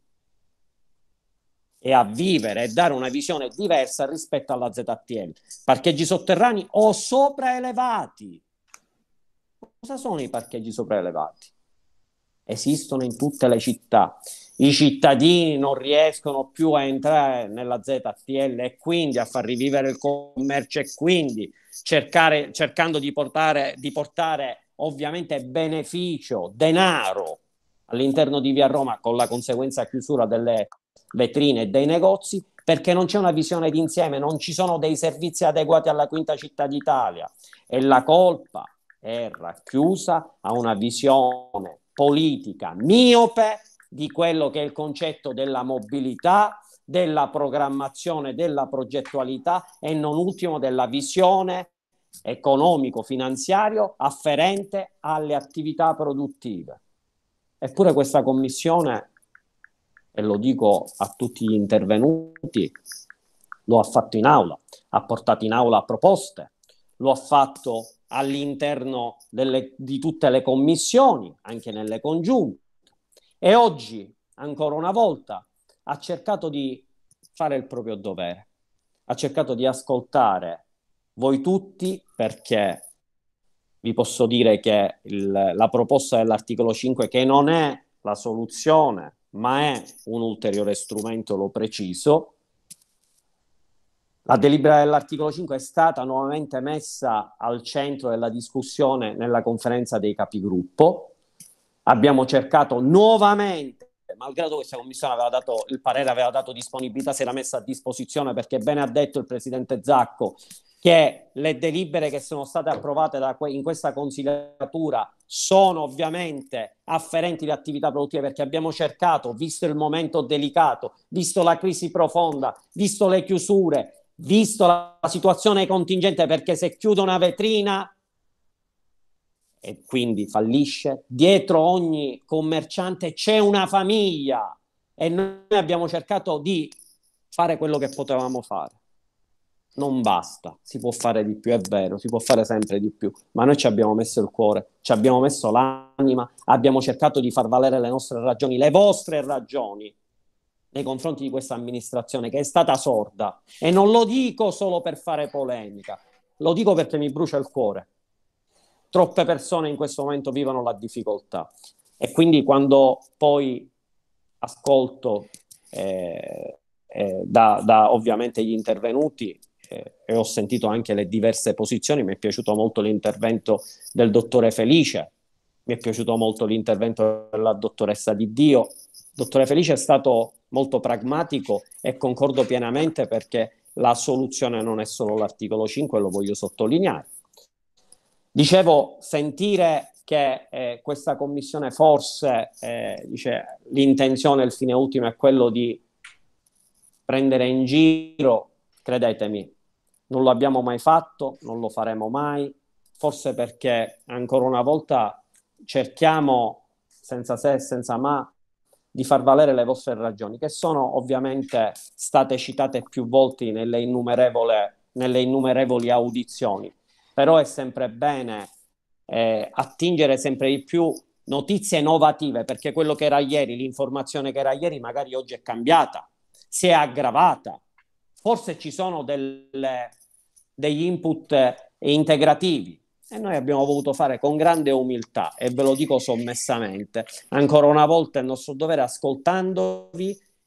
e a vivere e dare una visione diversa rispetto alla Z T L. Parcheggi sotterranei o sopraelevati. Cosa sono i parcheggi sopraelevati? Esistono in tutte le città. I cittadini non riescono più a entrare nella Z T L e quindi a far rivivere il commercio e quindi cercare, cercando di portare, di portare ovviamente beneficio, denaro all'interno di Via Roma, con la conseguenza chiusura delle vetrine e dei negozi, perché non c'è una visione d'insieme, non ci sono dei servizi adeguati alla quinta città d'Italia e la colpa è racchiusa a una visione politica miope di quello che è il concetto della mobilità, della programmazione, della progettualità e non ultimo della visione economico-finanziario afferente alle attività produttive. Eppure questa commissione, e lo dico a tutti gli intervenuti, lo ha fatto in aula, ha portato in aula proposte, lo ha fatto all'interno delle, di tutte le commissioni, anche nelle congiunte, e oggi, ancora una volta, ha cercato di fare il proprio dovere, ha cercato di ascoltare voi tutti, perché vi posso dire che il, la proposta dell'articolo cinque, che non è la soluzione, ma è un ulteriore strumento, lo preciso. La delibera dell'articolo cinque è stata nuovamente messa al centro della discussione nella conferenza dei capigruppo. Abbiamo cercato nuovamente, malgrado questa commissione aveva dato il parere, aveva dato disponibilità, si era messa a disposizione, perché bene ha detto il presidente Zacco che le delibere che sono state approvate da que- in questa consigliatura sono ovviamente afferenti alle attività produttive, perché abbiamo cercato, visto il momento delicato, visto la crisi profonda, visto le chiusure, visto la, la situazione contingente, perché se chiude una vetrina e quindi fallisce, dietro ogni commerciante c'è una famiglia, e noi abbiamo cercato di fare quello che potevamo fare. Non basta, si può fare di più, è vero, si può fare sempre di più, ma noi ci abbiamo messo il cuore, ci abbiamo messo l'anima, abbiamo cercato di far valere le nostre ragioni, le vostre ragioni, nei confronti di questa amministrazione che è stata sorda. E non lo dico solo per fare polemica, lo dico perché mi brucia il cuore. Troppe persone in questo momento vivono la difficoltà, e quindi quando poi ascolto eh, eh, da, da ovviamente gli intervenuti eh, e ho sentito anche le diverse posizioni, mi è piaciuto molto l'intervento del dottore Felice, mi è piaciuto molto l'intervento della dottoressa Di Dio. Il dottore Felice è stato molto pragmatico e concordo pienamente, perché la soluzione non è solo l'articolo cinque, lo voglio sottolineare. Dicevo, sentire che eh, questa commissione forse eh, dice l'intenzione, il fine ultimo è quello di prendere in giro, credetemi, non lo abbiamo mai fatto, non lo faremo mai, forse perché ancora una volta cerchiamo, senza se e senza ma, di far valere le vostre ragioni, che sono ovviamente state citate più volte nelle innumerevoli, nelle innumerevoli audizioni. Però è sempre bene eh, attingere sempre di più notizie innovative, perché quello che era ieri, l'informazione che era ieri, magari oggi è cambiata, si è aggravata. Forse ci sono delle, degli input integrativi, e noi abbiamo voluto fare con grande umiltà, e ve lo dico sommessamente, ancora una volta il nostro dovere, ascoltandovi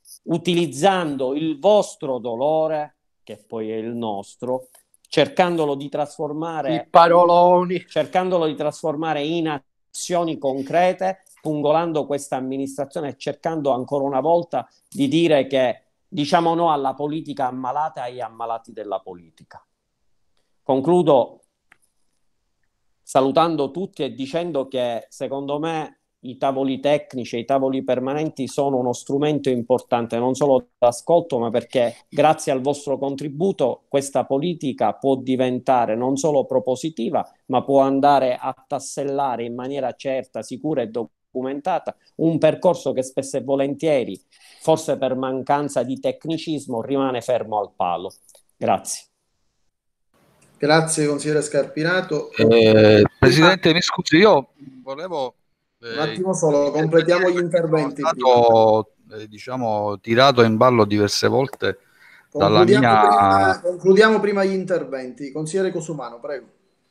utilizzando il vostro dolore, che poi è il nostro, cercandolo di trasformare i paroloni, cercandolo di trasformare in azioni concrete, pungolando questa amministrazione e cercando ancora una volta di dire che diciamo no alla politica ammalata e agli ammalati della politica. Concludo salutando tutti e dicendo che secondo me i tavoli tecnici e i tavoli permanenti sono uno strumento importante non solo d'ascolto, ma perché grazie al vostro contributo questa politica può diventare non solo propositiva, ma può andare a tassellare in maniera certa, sicura e documentata un percorso che spesso e volentieri, forse per mancanza di tecnicismo, rimane fermo al palo. Grazie. Grazie consigliere Scarpinato. Eh, Presidente, mi scusi, io volevo un attimo solo, completiamo gli interventi. Stato, eh, diciamo, tirato in ballo diverse volte dalla concludiamo mia... Prima, concludiamo prima gli interventi. Consigliere Cosumano, prego.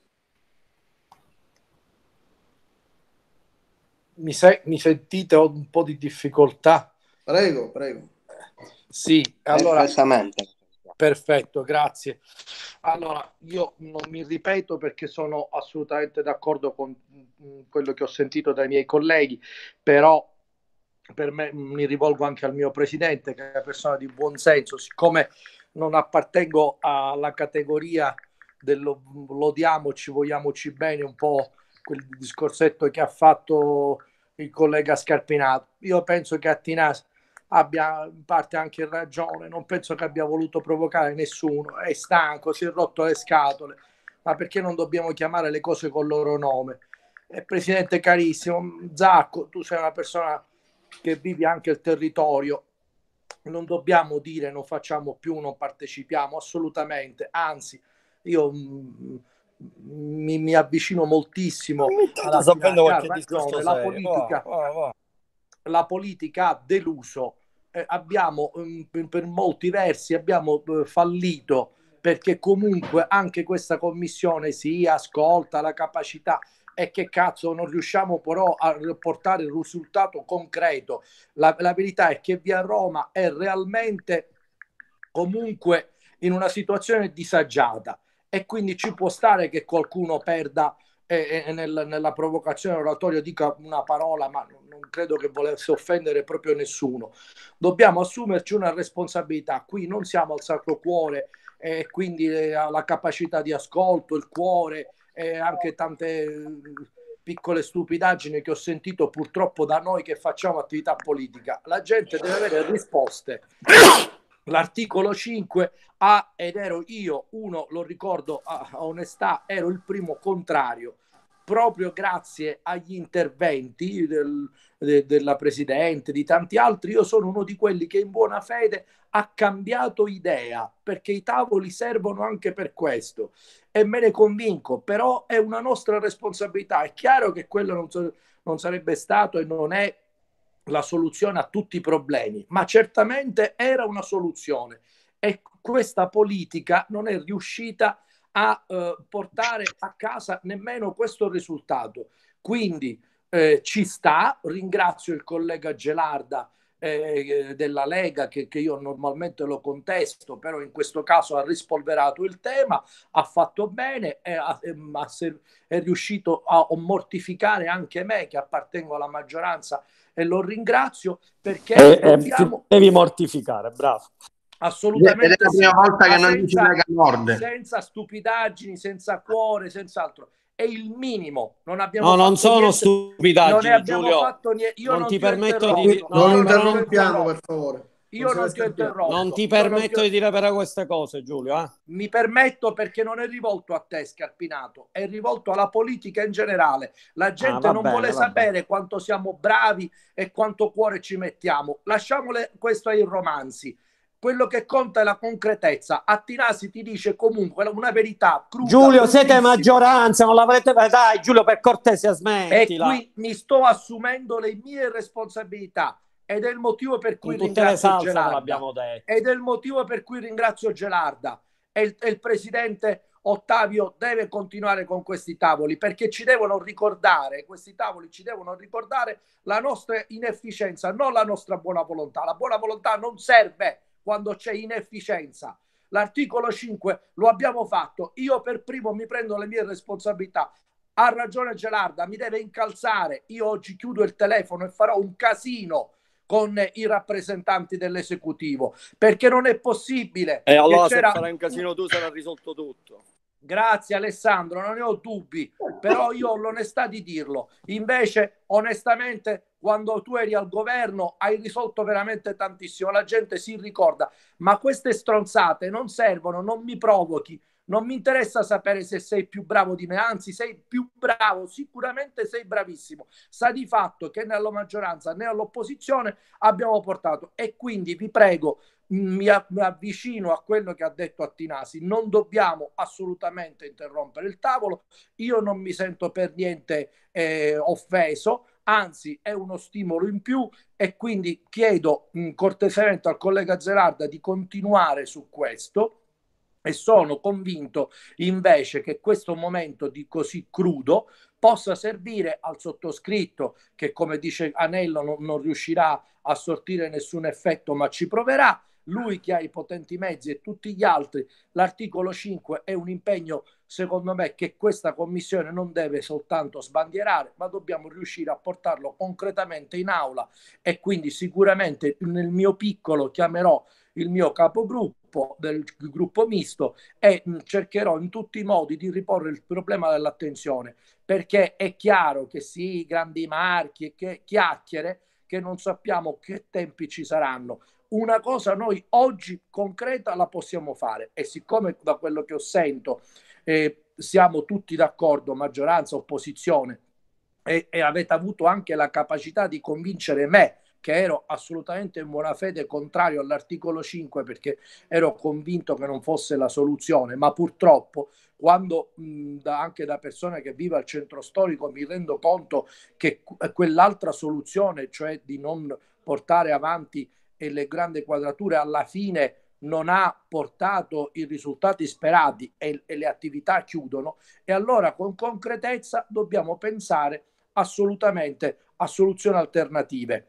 Mi, se, mi sentite? Ho un po' di difficoltà. Prego, prego. Sì, allora... Perfettamente. Perfetto, grazie. Allora, io non mi ripeto perché sono assolutamente d'accordo con quello che ho sentito dai miei colleghi, però per me mi rivolgo anche al mio presidente, che è una persona di buon senso, siccome non appartengo alla categoria dello lodiamoci, vogliamoci bene, un po' quel discorsetto che ha fatto il collega Scarpinato. Io penso che Attinasi abbia in parte anche ragione, non penso che abbia voluto provocare nessuno, è stanco, si è rotto le scatole, ma perché non dobbiamo chiamare le cose col loro nome? E Presidente carissimo, Zacco, tu sei una persona che vivi anche il territorio, non dobbiamo dire non facciamo più, non partecipiamo, assolutamente, anzi io mh, mi, mi avvicino moltissimo alla ragione, la politica, oh, oh, oh. la politica ha deluso. Eh, abbiamo um, per molti versi abbiamo uh, fallito, perché comunque anche questa commissione si ascolta la capacità e che cazzo non riusciamo però a portare il risultato concreto. La, la verità è che Via Roma è realmente comunque in una situazione disagiata e quindi ci può stare che qualcuno perda e, e nel, nella provocazione oratoria dica una parola, ma non credo che volesse offendere proprio nessuno. Dobbiamo assumerci una responsabilità. Qui non siamo al Sacro Cuore e eh, quindi eh, la capacità di ascolto, il cuore e eh, anche tante eh, piccole stupidaggini che ho sentito purtroppo da noi che facciamo attività politica. La gente deve avere risposte. L'articolo cinque ha, ed ero io, uno, lo ricordo a, a onestà, ero il primo contrario, proprio grazie agli interventi del, de, della Presidente, di tanti altri. Io sono uno di quelli che in buona fede ha cambiato idea, perché i tavoli servono anche per questo e me ne convinco, però è una nostra responsabilità. È chiaro che quello non, so, non sarebbe stato e non è la soluzione a tutti i problemi, ma certamente era una soluzione e questa politica non è riuscita a eh, portare a casa nemmeno questo risultato. Quindi eh, ci sta, ringrazio il collega Gelarda eh, della Lega che, che io normalmente lo contesto, però in questo caso ha rispolverato il tema, ha fatto bene e ha, è, è riuscito a mortificare anche me che appartengo alla maggioranza e lo ringrazio perché eh, dobbiamo... devi mortificare, bravo. Assolutamente è la prima sì, volta che non dice senza, Lega Nord. senza stupidaggini, senza cuore, senza altro. È il minimo. Non abbiamo no, non sono niente, stupidaggini, non ne abbiamo Giulio. fatto niente. Io non, non ti ti permetto di di no, non no, interrompiamo, per favore. Io non ti ho interrotto. Non ti permetto di dire però queste cose, Giulio. Eh? Mi permetto perché non è rivolto a te, Scarpinato, è rivolto alla politica in generale. La gente ah, non bene, vuole sapere bene. quanto siamo bravi e quanto cuore ci mettiamo. Lasciamole questo ai romanzi. Quello che conta è la concretezza. Attinasi ti dice comunque una verità cruda. Giulio, siete maggioranza, non l'avrete... Dai, Giulio, per cortesia, smettila. E qui mi sto assumendo le mie responsabilità. Ed è il motivo per cui tutte ringrazio le salse Gelarda. l'abbiamo detto. Ed è il motivo per cui ringrazio Gelarda e il, e il presidente Ottavio deve continuare con questi tavoli, perché ci devono ricordare, questi tavoli ci devono ricordare la nostra inefficienza, non la nostra buona volontà. La buona volontà non serve quando c'è inefficienza. L'articolo cinque lo abbiamo fatto, io per primo mi prendo le mie responsabilità. Ha ragione Gelarda, mi deve incalzare. Io oggi chiudo il telefono e farò un casino con i rappresentanti dell'esecutivo, perché non è possibile. E allora che se farai un casino tu sarà risolto tutto. Grazie Alessandro, non ne ho dubbi, però io ho l'onestà di dirlo. Invece, onestamente, quando tu eri al governo hai risolto veramente tantissimo, la gente si ricorda, ma queste stronzate non servono, non mi provochi. Non mi interessa sapere se sei più bravo di me, anzi sei più bravo, sicuramente sei bravissimo. Sta di fatto che né alla maggioranza né all'opposizione abbiamo portato, e quindi vi prego, mi avvicino a quello che ha detto Attinasi, non dobbiamo assolutamente interrompere il tavolo. Io non mi sento per niente eh, offeso, anzi è uno stimolo in più, e quindi chiedo mh, cortesemente al collega Gerarda di continuare su questo. E sono convinto invece che questo momento di così crudo possa servire al sottoscritto, che come dice Anello non, non riuscirà a sortire nessun effetto, ma ci proverà. Lui che ha i potenti mezzi e tutti gli altri, l'articolo cinque è un impegno, secondo me, che questa commissione non deve soltanto sbandierare, ma dobbiamo riuscire a portarlo concretamente in aula, e quindi sicuramente nel mio piccolo chiamerò il mio capogruppo del gruppo misto e mh, cercherò in tutti i modi di riporre il problema dell'attenzione, perché è chiaro che sì, grandi marchi e che chiacchiere, che non sappiamo che tempi ci saranno. Una cosa noi oggi concreta la possiamo fare, e siccome da quello che ho sento eh, siamo tutti d'accordo, maggioranza, opposizione, e, e avete avuto anche la capacità di convincere me, che ero assolutamente in buona fede contrario all'articolo cinque, perché ero convinto che non fosse la soluzione, ma purtroppo quando mh, da, anche da persone che vive al centro storico mi rendo conto che quell'altra soluzione, cioè di non portare avanti e le grandi quadrature, alla fine non ha portato i risultati sperati e, e le attività chiudono, e allora con concretezza dobbiamo pensare assolutamente a soluzioni alternative.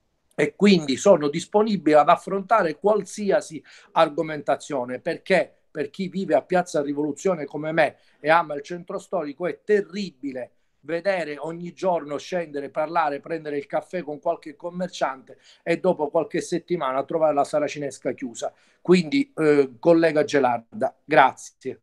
E quindi sono disponibile ad affrontare qualsiasi argomentazione, perché per chi vive a Piazza Rivoluzione come me e ama il centro storico è terribile vedere ogni giorno scendere, parlare, prendere il caffè con qualche commerciante e dopo qualche settimana trovare la saracinesca chiusa. Quindi eh, collega Gelarda, grazie.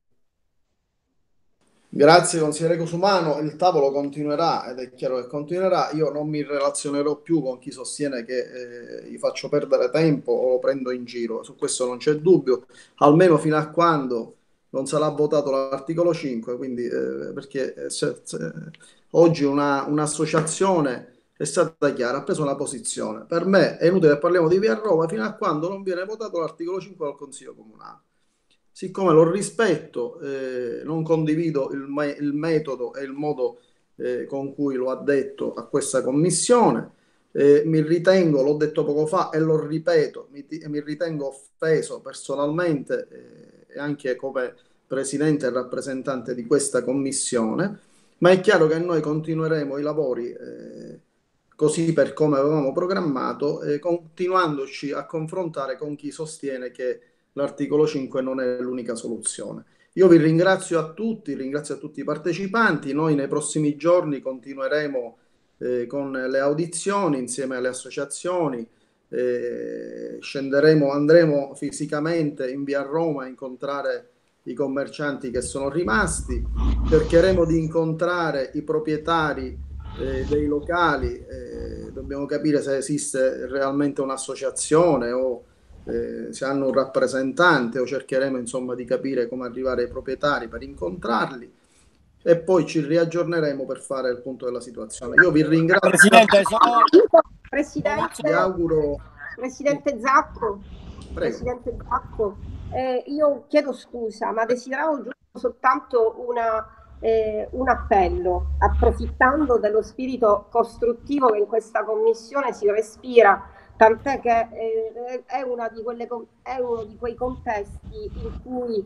Grazie consigliere Cosumano, il tavolo continuerà ed è chiaro che continuerà. Io non mi relazionerò più con chi sostiene che eh, gli faccio perdere tempo o lo prendo in giro, su questo non c'è dubbio, almeno fino a quando non sarà votato l'articolo cinque, quindi eh, perché eh, se, se, oggi una, un'associazione è stata chiara, ha preso una posizione. Per me è inutile che parliamo di Via Roma fino a quando non viene votato l'articolo cinque dal Consiglio Comunale. Siccome lo rispetto, eh, non condivido il, me- il metodo e il modo eh, con cui lo ha detto a questa commissione, eh, mi ritengo, l'ho detto poco fa e lo ripeto, mi, mi ritengo offeso personalmente eh, e anche come presidente e rappresentante di questa commissione, ma è chiaro che noi continueremo i lavori eh, così per come avevamo programmato, eh, continuandoci a confrontare con chi sostiene che l'articolo cinque non è l'unica soluzione. Io vi ringrazio a tutti, ringrazio a tutti i partecipanti. Noi nei prossimi giorni continueremo eh, con le audizioni insieme alle associazioni, eh, scenderemo, andremo fisicamente in via Roma a incontrare i commercianti che sono rimasti, cercheremo di incontrare i proprietari eh, dei locali, eh, dobbiamo capire se esiste realmente un'associazione o Eh, se hanno un rappresentante, o cercheremo insomma di capire come arrivare ai proprietari per incontrarli e poi ci riaggiorneremo per fare il punto della situazione. Io vi ringrazio. Presidente, sono... Presidente, vi auguro... Presidente Zacco, Prego. Presidente Zacco, eh, io chiedo scusa, ma desideravo soltanto una, eh, un appello, approfittando dello spirito costruttivo che in questa commissione si respira, tant'è che eh, è, una di quelle, è uno di quei contesti in cui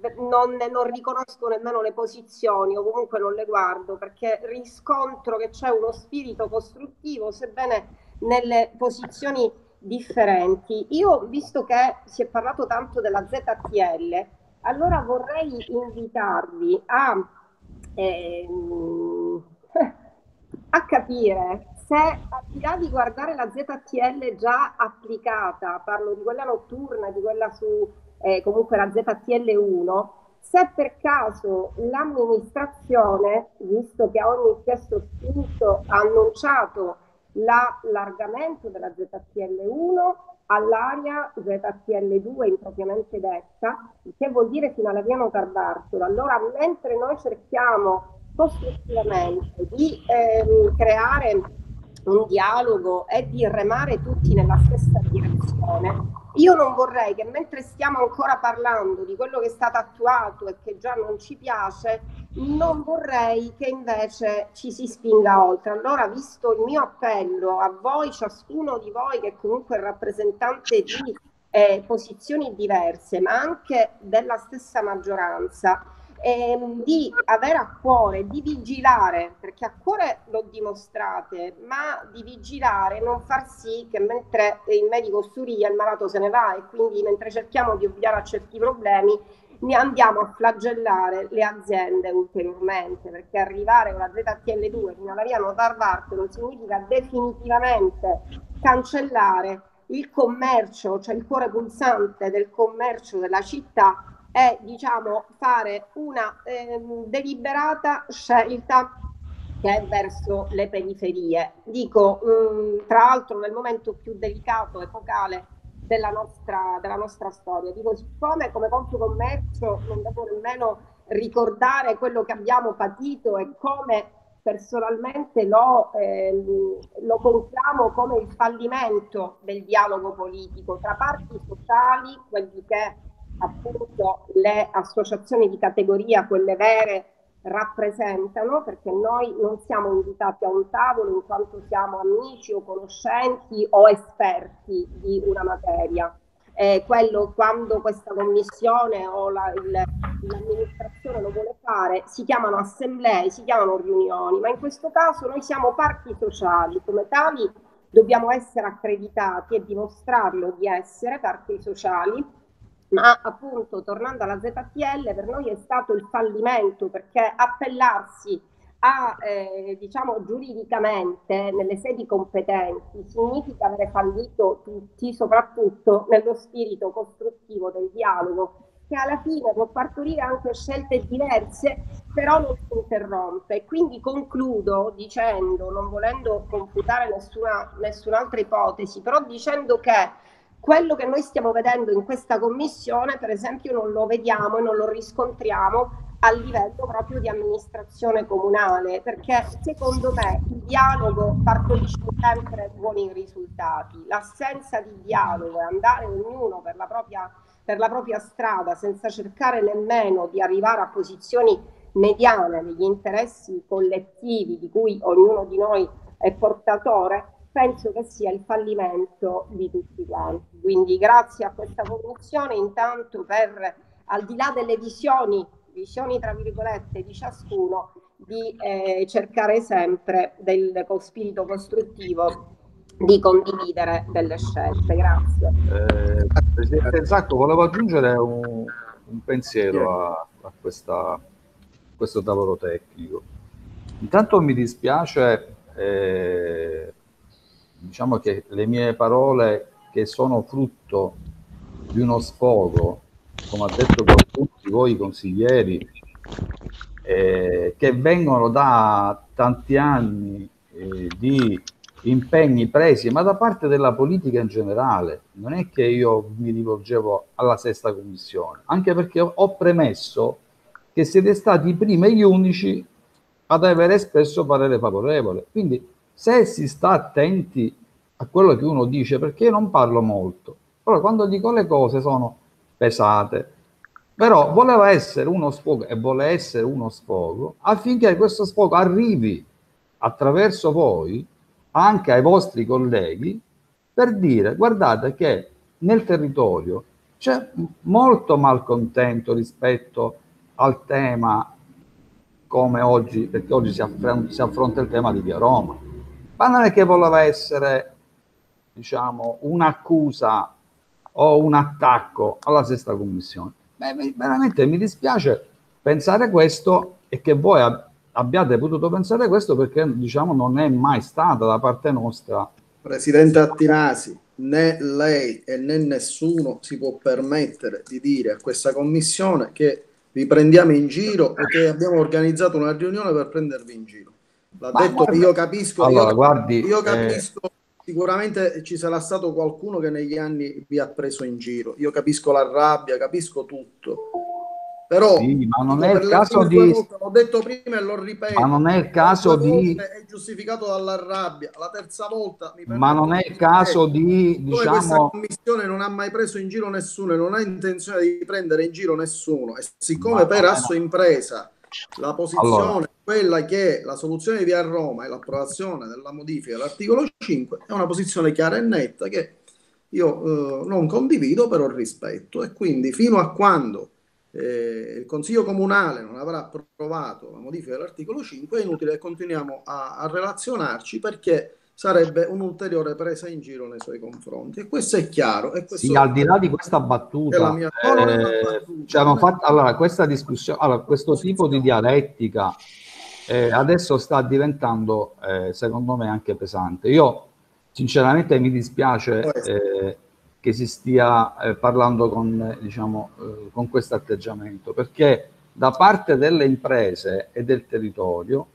non, non riconosco nemmeno le posizioni, o comunque non le guardo, perché riscontro che c'è uno spirito costruttivo, sebbene nelle posizioni differenti. Io, visto che si è parlato tanto della Z T L, allora vorrei invitarvi a, ehm, a capire se, al di là di guardare la Z T L già applicata, parlo di quella notturna, di quella su eh, comunque la Z T L uno, se per caso l'amministrazione, visto che a ogni gesto spinto ha annunciato l'allargamento della Z T L uno all'area Z T L due impropriamente detta, che vuol dire fino alla via Notarbartolo. Allora, mentre noi cerchiamo costruttivamente di ehm, creare un dialogo e di remare tutti nella stessa direzione, io non vorrei che, mentre stiamo ancora parlando di quello che è stato attuato e che già non ci piace, non vorrei che invece ci si spinga oltre. Allora, visto il mio appello a voi, ciascuno di voi che comunque è rappresentante di eh, posizioni diverse, ma anche della stessa maggioranza, ehm, di avere a cuore, di vigilare, perché a cuore lo dimostrate, ma di vigilare, non far sì che mentre il medico studia il malato se ne va, e quindi mentre cerchiamo di ovviare a certi problemi ne andiamo a flagellare le aziende ulteriormente, perché arrivare con la Z T L due fino alla via Notarbartolo significa definitivamente cancellare il commercio, cioè il cuore pulsante del commercio della città, e diciamo fare una ehm, deliberata scelta che è verso le periferie. Dico, mh, tra l'altro nel momento più delicato e epocale della nostra, della nostra storia. Dico, siccome come Confcommercio non devo nemmeno ricordare quello che abbiamo patito e come personalmente lo, ehm, lo conclamo come il fallimento del dialogo politico tra parti sociali, quelli che appunto le associazioni di categoria, quelle vere, rappresentano, perché noi non siamo invitati a un tavolo in quanto siamo amici o conoscenti o esperti di una materia. Eh, quello, quando questa commissione o la, il, l'amministrazione lo vuole fare, si chiamano assemblee, si chiamano riunioni, ma in questo caso noi siamo parti sociali, come tali dobbiamo essere accreditati e dimostrarlo di essere parti sociali. Ma appunto, tornando alla Z T L, per noi è stato il fallimento, perché appellarsi a, eh, diciamo, giuridicamente nelle sedi competenti significa avere fallito tutti, soprattutto nello spirito costruttivo del dialogo, che alla fine può partorire anche scelte diverse, però non si interrompe. Quindi concludo dicendo, non volendo computare nessuna, nessun'altra ipotesi, però dicendo che quello che noi stiamo vedendo in questa commissione, per esempio, non lo vediamo e non lo riscontriamo a livello proprio di amministrazione comunale, perché secondo me il dialogo partorisce sempre buoni risultati. L'assenza di dialogo e andare ognuno per la propria, per la propria strada senza cercare nemmeno di arrivare a posizioni mediane negli interessi collettivi di cui ognuno di noi è portatore, penso che sia il fallimento di tutti quanti. Quindi grazie a questa commissione intanto per, al di là delle visioni, visioni tra virgolette di ciascuno, di eh, cercare sempre del, con spirito costruttivo di condividere delle scelte. Grazie. Eh, Presidente Zacco, volevo aggiungere un, un pensiero a, a, questa, a questo tavolo tecnico. Intanto mi dispiace eh, diciamo che le mie parole, che sono frutto di uno sfogo, come ha detto qualcuno di voi consiglieri, eh, che vengono da tanti anni eh, di impegni presi, ma da parte della politica in generale. Non è che io mi rivolgevo alla sesta commissione, anche perché ho premesso che siete stati i primi e gli unici ad aver espresso parere favorevole. Quindi se si sta attenti a quello che uno dice, perché io non parlo molto, però quando dico le cose sono pesate, però voleva essere uno sfogo e vuole essere uno sfogo affinché questo sfogo arrivi attraverso voi anche ai vostri colleghi, per dire: guardate che nel territorio c'è molto malcontento rispetto al tema come oggi, perché oggi si affronta, si affronta il tema di Via Roma, ma non è che voleva essere, diciamo, un'accusa o un attacco alla sesta commissione. Beh, veramente mi dispiace pensare questo e che voi ab- abbiate potuto pensare questo, perché diciamo non è mai stata da parte nostra. Presidente Attinasi, né lei e né nessuno si può permettere di dire a questa commissione che vi prendiamo in giro o che abbiamo organizzato una riunione per prendervi in giro. L'ha Ma detto, guarda, io capisco, allora, io, guardi, io eh, capisco, sicuramente ci sarà stato qualcuno che negli anni vi ha preso in giro. Io capisco la rabbia, capisco tutto. Però sì, ma non dico, è per il le caso prime due di... volte, l'ho detto prima e lo ripeto, Ma non è il caso due di... volte è giustificato dalla rabbia, la terza volta mi Ma permetto non è di il caso dire, di, come questa diciamo... commissione non ha mai preso in giro nessuno e non ha intenzione di prendere in giro nessuno, e siccome Ma per non è... Asso Impresa la posizione Allora, è quella che la soluzione di Via Roma e l'approvazione della modifica dell'articolo cinque è una posizione chiara e netta che io eh, non condivido, però rispetto, e quindi fino a quando eh, il Consiglio Comunale non avrà approvato la modifica dell'articolo cinque è inutile che continuiamo a, a relazionarci, perché sarebbe un'ulteriore presa in giro nei suoi confronti, e questo è chiaro. E questo sì, al di là di questa è la battuta, mia... No, non è una eh, battuta, ci hanno non è fatto, allora, questa discussione, allora, questo tipo di dialettica eh, adesso sta diventando, eh, secondo me, anche pesante. Io, sinceramente, mi dispiace eh, che si stia eh, parlando con, eh, diciamo, eh, con questo atteggiamento, perché da parte delle imprese e del territorio,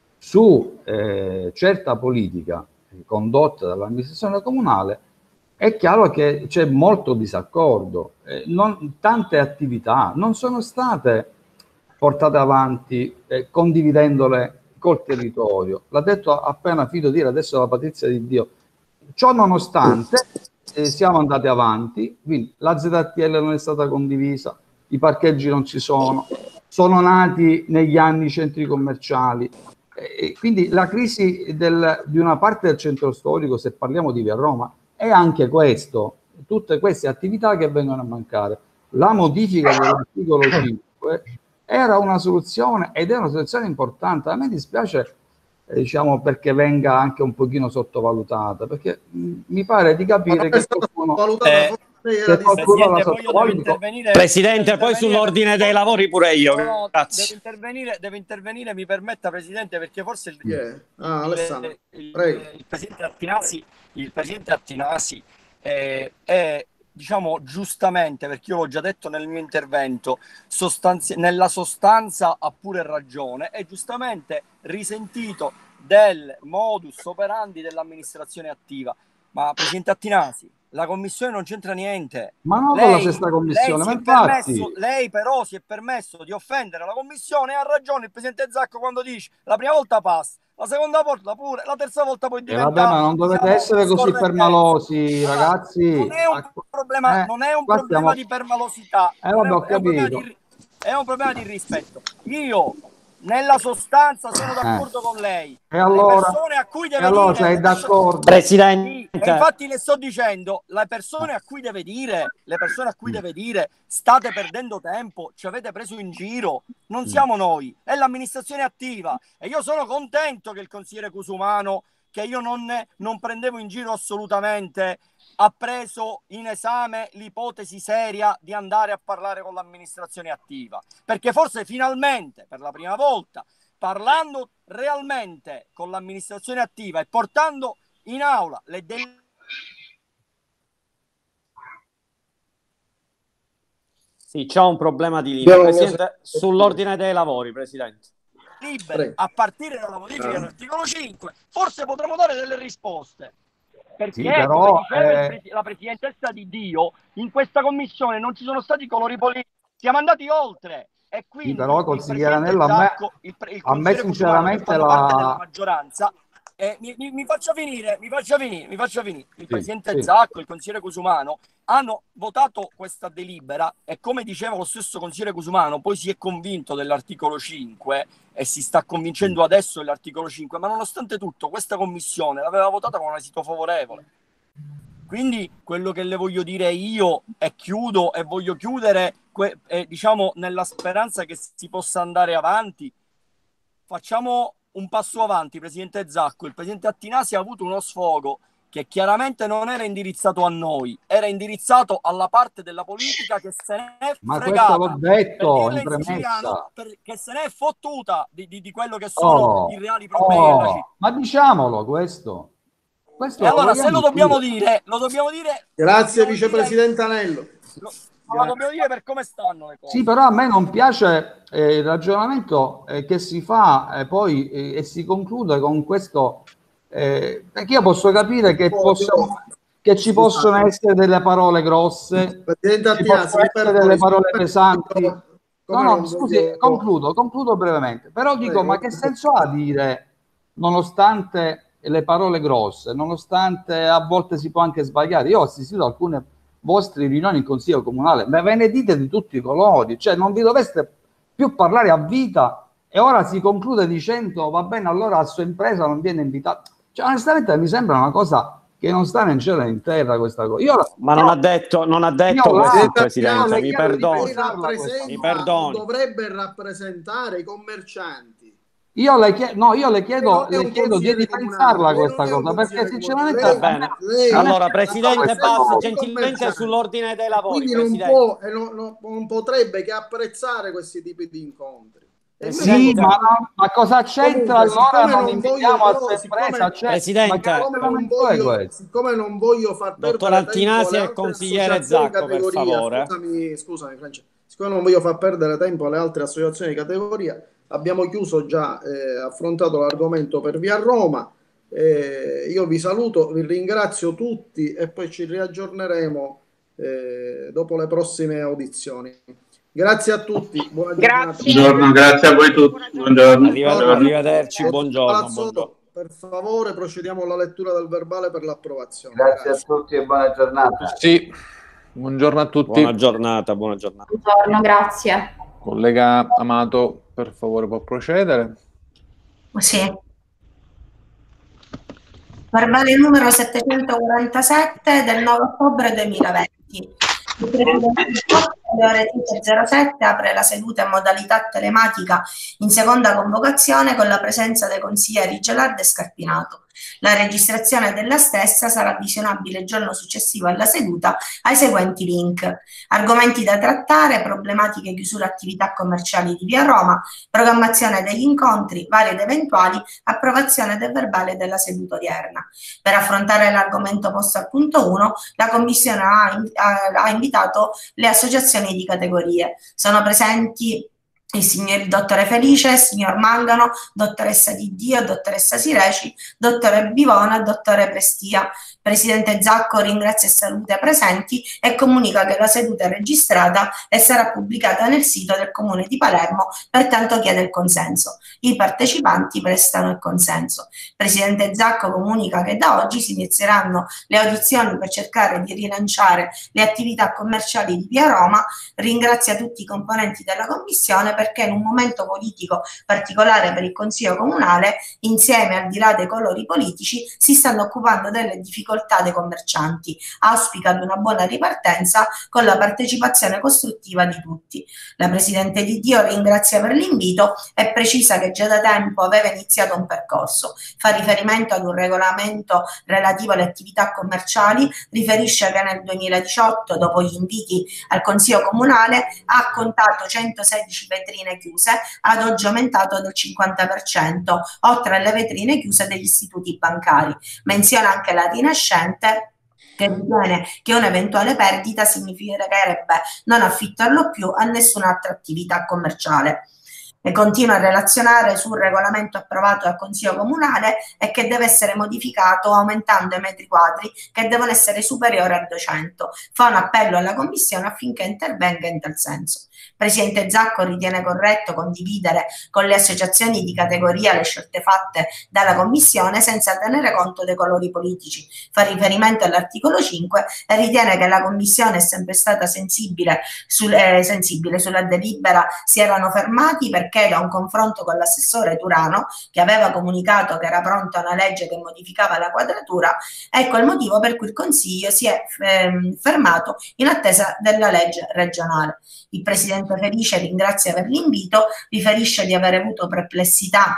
su eh, certa politica condotta dall'amministrazione comunale, è chiaro che c'è molto disaccordo. Eh, non, tante attività non sono state portate avanti eh, condividendole col territorio. L'ha detto appena Fido dire adesso la Patrizia di Dio. Ciò nonostante eh, siamo andati avanti, quindi la Z T L non è stata condivisa, i parcheggi non ci sono, sono nati negli anni i centri commerciali. E quindi la crisi del, di una parte del centro storico, se parliamo di Via Roma, è anche questo, tutte queste attività che vengono a mancare. La modifica dell'articolo cinque era una soluzione, ed è una soluzione importante. A me dispiace, eh, diciamo, perché venga anche un pochino sottovalutata, perché mh, mi pare di capire che qualcuno... Eh, che qualcuno la sottovaluta. Presidente, poi sull'ordine dei lavori pure io. No, no, Grazie. devo intervenire, devo intervenire, mi permetta, Presidente, perché forse il, Yeah. Ah, Alessandro, il, il, prego. il Presidente Attinasi, il Presidente Attinasi eh, è, diciamo, giustamente, perché io l'ho già detto nel mio intervento, sostanzi- nella sostanza ha pure ragione, è giustamente risentito del modus operandi dell'amministrazione attiva. Ma Presidente Attinasi, la commissione non c'entra niente. Ma non lei, con la sesta commissione, lei, ma si è infatti... permesso, lei però si è permesso di offendere la commissione, e ha ragione il Presidente Zacco quando dice la prima volta passa, la seconda volta pure, la terza volta poi Eh, diventa... vabbè, ma non dovete diciamo, essere così permalosi, allora, ragazzi. non è un problema, Eh, non è un qua problema stiamo... di permalosità, Eh, non è, vabbè, ho è un problema capito. di, è un problema di rispetto. Io nella sostanza sono d'accordo Eh. con lei. E allora? Le persone a cui deve E allora dire, sei d'accordo? Presidente. e infatti le sto dicendo, le persone a cui deve dire, le persone a cui deve dire state perdendo tempo, ci avete preso in giro, non siamo noi, è l'amministrazione attiva. E io sono contento che il consigliere Cusumano, che io non, non prendevo in giro assolutamente, ha preso in esame l'ipotesi seria di andare a parlare con l'amministrazione attiva, perché forse finalmente, per la prima volta, parlando realmente con l'amministrazione attiva e portando in aula le del... Sì, c'è un problema di linea. Presidente, sull'ordine dei lavori, Presidente. libere a partire dalla modifica dell'articolo cinque, forse potremo dare delle risposte. Perché, Sì, però, come diceva eh... il pres- la Presidentessa di Dio, in questa commissione non ci sono stati colori politici, siamo andati oltre. E quindi sì, però, il consigliere Presidente Anello, a me, Zacco, il, pre- il a me sinceramente fanno parte della la... maggioranza, eh, mi, mi, mi faccia finire, mi faccia finire, mi faccia finire. Il sì, Presidente sì. Zacco, il consigliere Cusumano hanno votato questa delibera, e come diceva lo stesso consigliere Cusumano, poi si è convinto dell'articolo cinque e si sta convincendo adesso dell'articolo cinque, ma nonostante tutto questa commissione l'aveva votata con un esito favorevole. Quindi quello che le voglio dire io, e chiudo, e voglio chiudere eh, diciamo nella speranza che si possa andare avanti, facciamo un passo avanti, Presidente Zacco. Il Presidente Attinasi ha avuto uno sfogo che chiaramente non era indirizzato a noi, era indirizzato alla parte della politica che se ne è Ma fregata, questo l'ho detto per in in siciliano, premessa. che se ne è fottuta di, di, di quello che sono Oh, i reali problemi della città. oh, ma diciamolo questo. questo E allora se lo vogliamo dobbiamo dire. dire, lo dobbiamo dire. Grazie lo dobbiamo Vicepresidente dire, Anello. Lo, lo dobbiamo dire per come stanno le cose. Sì, però a me non piace eh, il ragionamento eh, che si fa eh, poi eh, e si conclude con questo, eh, perché io posso capire che, possiamo, che ci possono essere delle parole grosse, Presidente ci possono Attinasi, essere delle parole pesanti. No, come no, non scusi, voglio- concludo, concludo brevemente. Però dico, Prego. ma che senso ha dire, nonostante le parole grosse, nonostante a volte si può anche sbagliare? Io ho assistito a alcune vostre riunioni in consiglio comunale, ma ve ne dite di tutti i colori, cioè non vi dovreste più parlare a vita e ora si conclude dicendo va bene, allora la sua impresa non viene invitata. Cioè onestamente mi sembra una cosa che non sta né in cielo né in terra questa cosa. Io, Ma non ha detto, non ha detto io questo là- il Presidente, io mi le- perdoni. rappresenta- Mi perdoni. dovrebbe rappresentare i commercianti. Io le chiedo, no, io le Lei chiedo, non è le un chiedo di consigliere ripensarla comunale, questa lei non è un cosa, perché consigliere sinceramente comunale. Va bene. Lei- Allora, lei Presidente, rappresenta passa i gentilmente commercianti. sull'ordine dei lavori, Quindi non Presidente. può e non, non- non potrebbe che apprezzare questi tipi di incontri. E invece- Sì, ma, no, ma cosa c'entra Comunque, allora siccome non non invitiamo voglio- a però, sua siccome- impresa? Cioè, Presidente, ma che Siccome non, ragionamento è voglio, questo? siccome non voglio far perdere Dottor tempo Attinasi alle e il altre consigliere associazioni di Zacco, per categoria, favore. scusami, scusami Francesco, siccome non voglio far perdere tempo alle altre associazioni di categoria, abbiamo chiuso già, eh, affrontato l'argomento per via Roma. Eh, io vi saluto, vi ringrazio tutti e poi ci riaggiorneremo eh, dopo le prossime audizioni. Grazie a tutti, buona giornata. Buongiorno, grazie a voi tutti. Buongiorno. Arrivederci, arrivederci, Dottor buongiorno, Palazzolo, buongiorno. per favore procediamo alla lettura del verbale per l'approvazione. Grazie a tutti e buona giornata. Sì, buongiorno a tutti. Buona giornata, buona giornata. Buongiorno, grazie. Collega Amato, per favore, può procedere? Sì. Verbale numero settecentoquarantasette del nove ottobre duemilaventi. Il Presidente alle ore zero sette apre la seduta in modalità telematica in seconda convocazione con la presenza dei consiglieri Gelardo e Scarpinato. La registrazione della stessa sarà visionabile il giorno successivo alla seduta ai seguenti link: argomenti da trattare, problematiche chiusura attività commerciali di via Roma, programmazione degli incontri, vari ed eventuali, approvazione del verbale della seduta odierna. Per affrontare l'argomento posto al punto uno, la Commissione ha, ha, ha invitato le associazioni di categorie. Sono presenti il signor dottore Felice, signor Mangano, dottoressa Di Dio, dottoressa Sireci, dottore Bivona, dottore Prestia. Presidente Zacco ringrazia e saluta i presenti e comunica che la seduta è registrata e sarà pubblicata nel sito del Comune di Palermo, pertanto chiede il consenso. I partecipanti prestano il consenso. Presidente Zacco comunica che da oggi si inizieranno le audizioni per cercare di rilanciare le attività commerciali di via Roma. Ringrazia tutti i componenti della Commissione perché in un momento politico particolare per il Consiglio Comunale, insieme al di là dei colori politici, si stanno occupando delle difficoltà dei commercianti. Auspica ad una buona ripartenza con la partecipazione costruttiva di tutti. La Presidente Di Dio ringrazia per l'invito e precisa che già da tempo aveva iniziato un percorso. Fa riferimento ad un regolamento relativo alle attività commerciali, riferisce che nel duemiladiciotto, dopo gli inviti al Consiglio Comunale, ha contato centosedici vetrine chiuse, ad oggi aumentato del cinquanta per cento, oltre alle vetrine chiuse degli istituti bancari. Menziona anche la Rinascente, che ritiene che un'eventuale perdita significherebbe non affittarlo più a nessun'altra attività commerciale. E continua a relazionare sul regolamento approvato dal Consiglio Comunale e che deve essere modificato aumentando i metri quadri che devono essere superiori a duecento. Fa un appello alla Commissione affinché intervenga in tal senso. Presidente Zacco ritiene corretto condividere con le associazioni di categoria le scelte fatte dalla Commissione senza tenere conto dei colori politici. Fa riferimento all'articolo cinque e ritiene che la Commissione è sempre stata sensibile, sul, eh, sensibile sulla delibera, si erano fermati perché perché da un confronto con l'assessore Turano, che aveva comunicato che era pronta una legge che modificava la quadratura, ecco il motivo per cui il Consiglio si è ehm, fermato in attesa della legge regionale. Il Presidente Felice ringrazia per l'invito, riferisce di aver avuto perplessità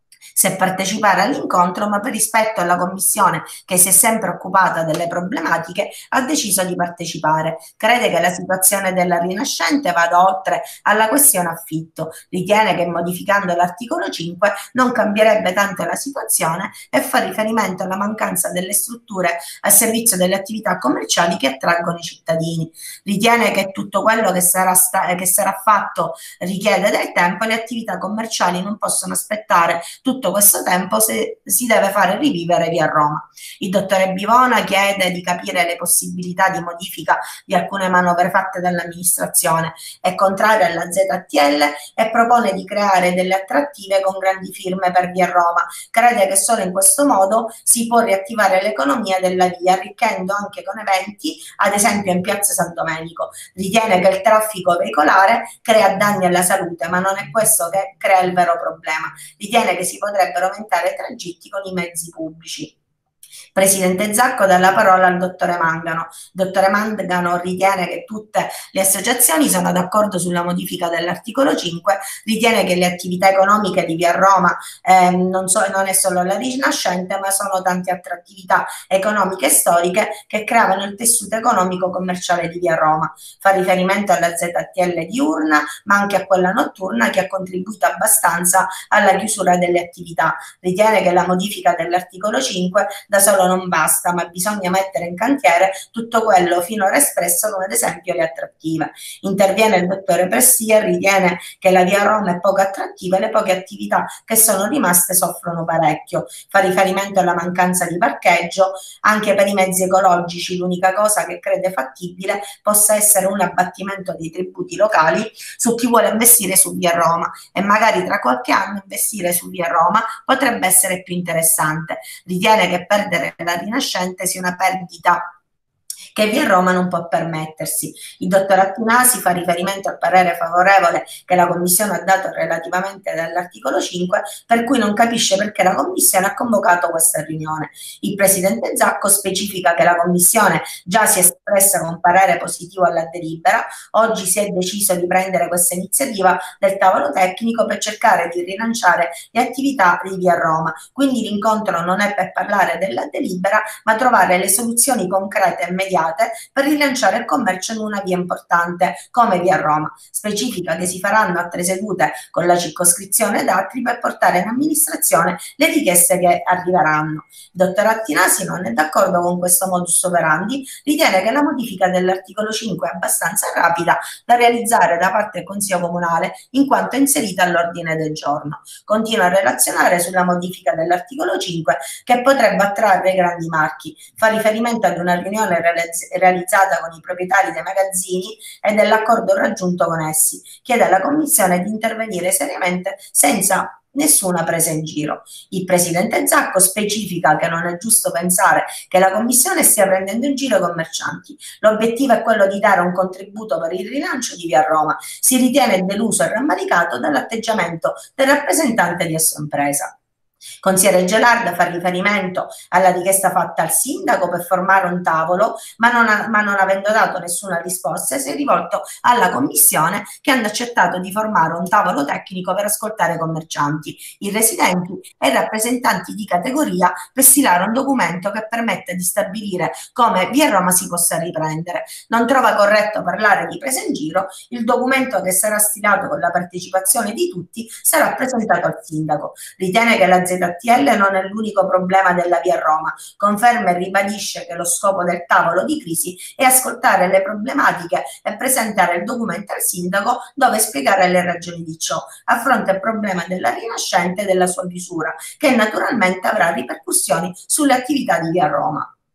se partecipare all'incontro, ma per rispetto alla Commissione che si è sempre occupata delle problematiche ha deciso di partecipare. Crede che la situazione della Rinascente vada oltre alla questione affitto, ritiene che modificando l'articolo cinque non cambierebbe tanto la situazione e fa riferimento alla mancanza delle strutture a servizio delle attività commerciali che attraggono i cittadini. Ritiene che tutto quello che sarà, sta- che sarà fatto richiede del tempo e le attività commerciali non possono aspettare tutto questo tempo se si deve fare rivivere via Roma. Il dottore Bivona chiede di capire le possibilità di modifica di alcune manovre fatte dall'amministrazione, è contrario alla Z T L e propone di creare delle attrattive con grandi firme per via Roma. Crede che solo in questo modo si può riattivare l'economia della via, arricchendo anche con eventi, ad esempio in piazza San Domenico. Ritiene che il traffico veicolare crea danni alla salute, ma non è questo che crea il vero problema. Ritiene che si potrebbero aumentare i tragitti con i mezzi pubblici. Presidente Zacco dà la parola al dottore Mangano. Dottore Mangano ritiene che tutte le associazioni sono d'accordo sulla modifica dell'articolo cinque, ritiene che le attività economiche di via Roma eh, non, so, non è solo la Rinascente, ma sono tante altre attività economiche e storiche che creavano il tessuto economico commerciale di via Roma. Fa riferimento alla Z T L diurna, ma anche a quella notturna che ha contribuito abbastanza alla chiusura delle attività. Ritiene che la modifica dell'articolo cinque da solo non basta, ma bisogna mettere in cantiere tutto quello finora espresso, come ad esempio le attrattive. Interviene il dottore Pressia e ritiene che la via Roma è poco attrattiva e le poche attività che sono rimaste soffrono parecchio. Fa riferimento alla mancanza di parcheggio anche per i mezzi ecologici. L'unica cosa che crede fattibile possa essere un abbattimento dei tributi locali su chi vuole investire su via Roma, e magari tra qualche anno investire su via Roma potrebbe essere più interessante. Ritiene che perdere la Rinascente sia una perdita che via Roma non può permettersi. Il dottor Attinasi fa riferimento al parere favorevole che la Commissione ha dato relativamente all'articolo cinque, per cui non capisce perché la Commissione ha convocato questa riunione. Il Presidente Zacco specifica che la Commissione già si è espressa con parere positivo alla delibera, oggi si è deciso di prendere questa iniziativa del tavolo tecnico per cercare di rilanciare le attività di via Roma, quindi l'incontro non è per parlare della delibera, ma trovare le soluzioni concrete e immediate per rilanciare il commercio in una via importante come via Roma. Specifica che si faranno altre sedute con la circoscrizione ed altri per portare in amministrazione le richieste che arriveranno. Il dottor Attinasi non è d'accordo con questo modus operandi, ritiene che la modifica dell'articolo cinque è abbastanza rapida da realizzare da parte del Consiglio Comunale in quanto inserita all'ordine del giorno. Continua a relazionare sulla modifica dell'articolo cinque che potrebbe attrarre grandi marchi. Fa riferimento ad una riunione realizzata con i proprietari dei magazzini e dell'accordo raggiunto con essi. Chiede alla Commissione di intervenire seriamente senza nessuna presa in giro. Il Presidente Zacco specifica che non è giusto pensare che la Commissione stia prendendo in giro i commercianti. L'obiettivo è quello di dare un contributo per il rilancio di via Roma. Si ritiene deluso e rammaricato dall'atteggiamento del rappresentante di Assoimpresa. Consigliere Gelarda fa riferimento alla richiesta fatta al sindaco per formare un tavolo, ma non, ha, ma non avendo dato nessuna risposta si è rivolto alla commissione, che hanno accettato di formare un tavolo tecnico per ascoltare i commercianti, i residenti e i rappresentanti di categoria per stilare un documento che permette di stabilire come via Roma si possa riprendere. Non trova corretto parlare di presa in giro. Il documento, che sarà stilato con la partecipazione di tutti, sarà presentato al sindaco. Ritiene che la Z T L non è l'unico problema della via Roma, conferma e ribadisce che lo scopo del tavolo di crisi è ascoltare le problematiche e presentare il documento al sindaco dove spiegare le ragioni di ciò, a fronte al problema della Rinascente e della sua chiusura, che naturalmente avrà ripercussioni sulle attività di via Roma.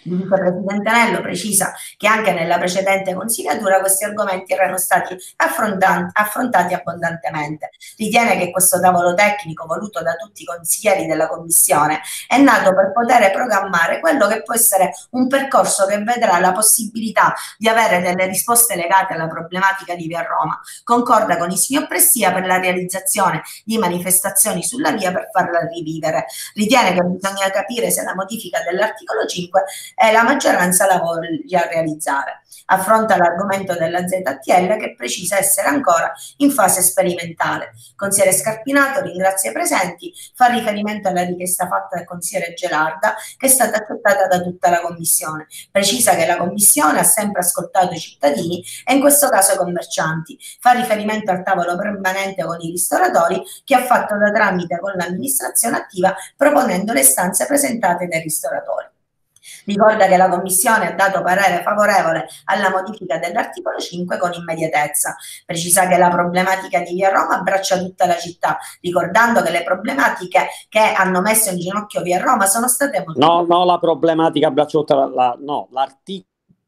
Il vicepresidente Anello precisa che anche nella precedente consigliatura questi argomenti erano stati affrontati abbondantemente. Ritiene che questo tavolo tecnico voluto da tutti i consiglieri della Commissione è nato per poter programmare quello che può essere un percorso che vedrà la possibilità di avere delle risposte legate alla problematica di Via Roma. Concorda con il signor Pressia per la realizzazione di manifestazioni sulla via per farla rivivere. Ritiene che bisogna capire se la modifica dell'articolo cinque e la maggioranza la voglia realizzare. Affronta l'argomento della Z T L che precisa essere ancora in fase sperimentale. Consigliere Scarpinato ringrazia i presenti, fa riferimento alla richiesta fatta dal consigliere Gelarda che è stata accettata da tutta la Commissione. Precisa che la Commissione ha sempre ascoltato i cittadini e in questo caso i commercianti. Fa riferimento al tavolo permanente con i ristoratori che ha fatto da tramite con l'amministrazione attiva proponendo le istanze presentate dai ristoratori. Ricorda che la Commissione ha dato parere favorevole alla modifica dell'articolo cinque con immediatezza. Precisa che la problematica di Via Roma abbraccia tutta la città, ricordando che le problematiche che hanno messo in ginocchio Via Roma sono state molto... No, no, la problematica abbraccia tutta la... la no, l'articolo,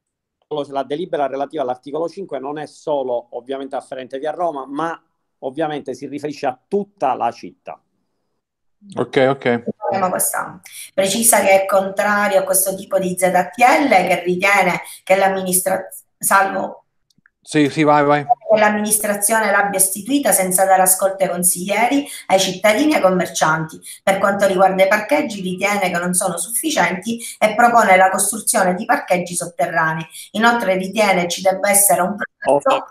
la delibera relativa all'articolo cinque non è solo ovviamente afferente Via Roma, ma ovviamente si riferisce a tutta la città. Ok, ok. Precisa che è contrario a questo tipo di Z T L, che ritiene che l'amministrazione, salvo sì, sì, vai, vai. che l'amministrazione l'abbia istituita senza dare ascolto ai consiglieri, ai cittadini e ai commercianti. Per quanto riguarda i parcheggi, ritiene che non sono sufficienti e propone la costruzione di parcheggi sotterranei. Inoltre ritiene ci debba essere un progetto okay.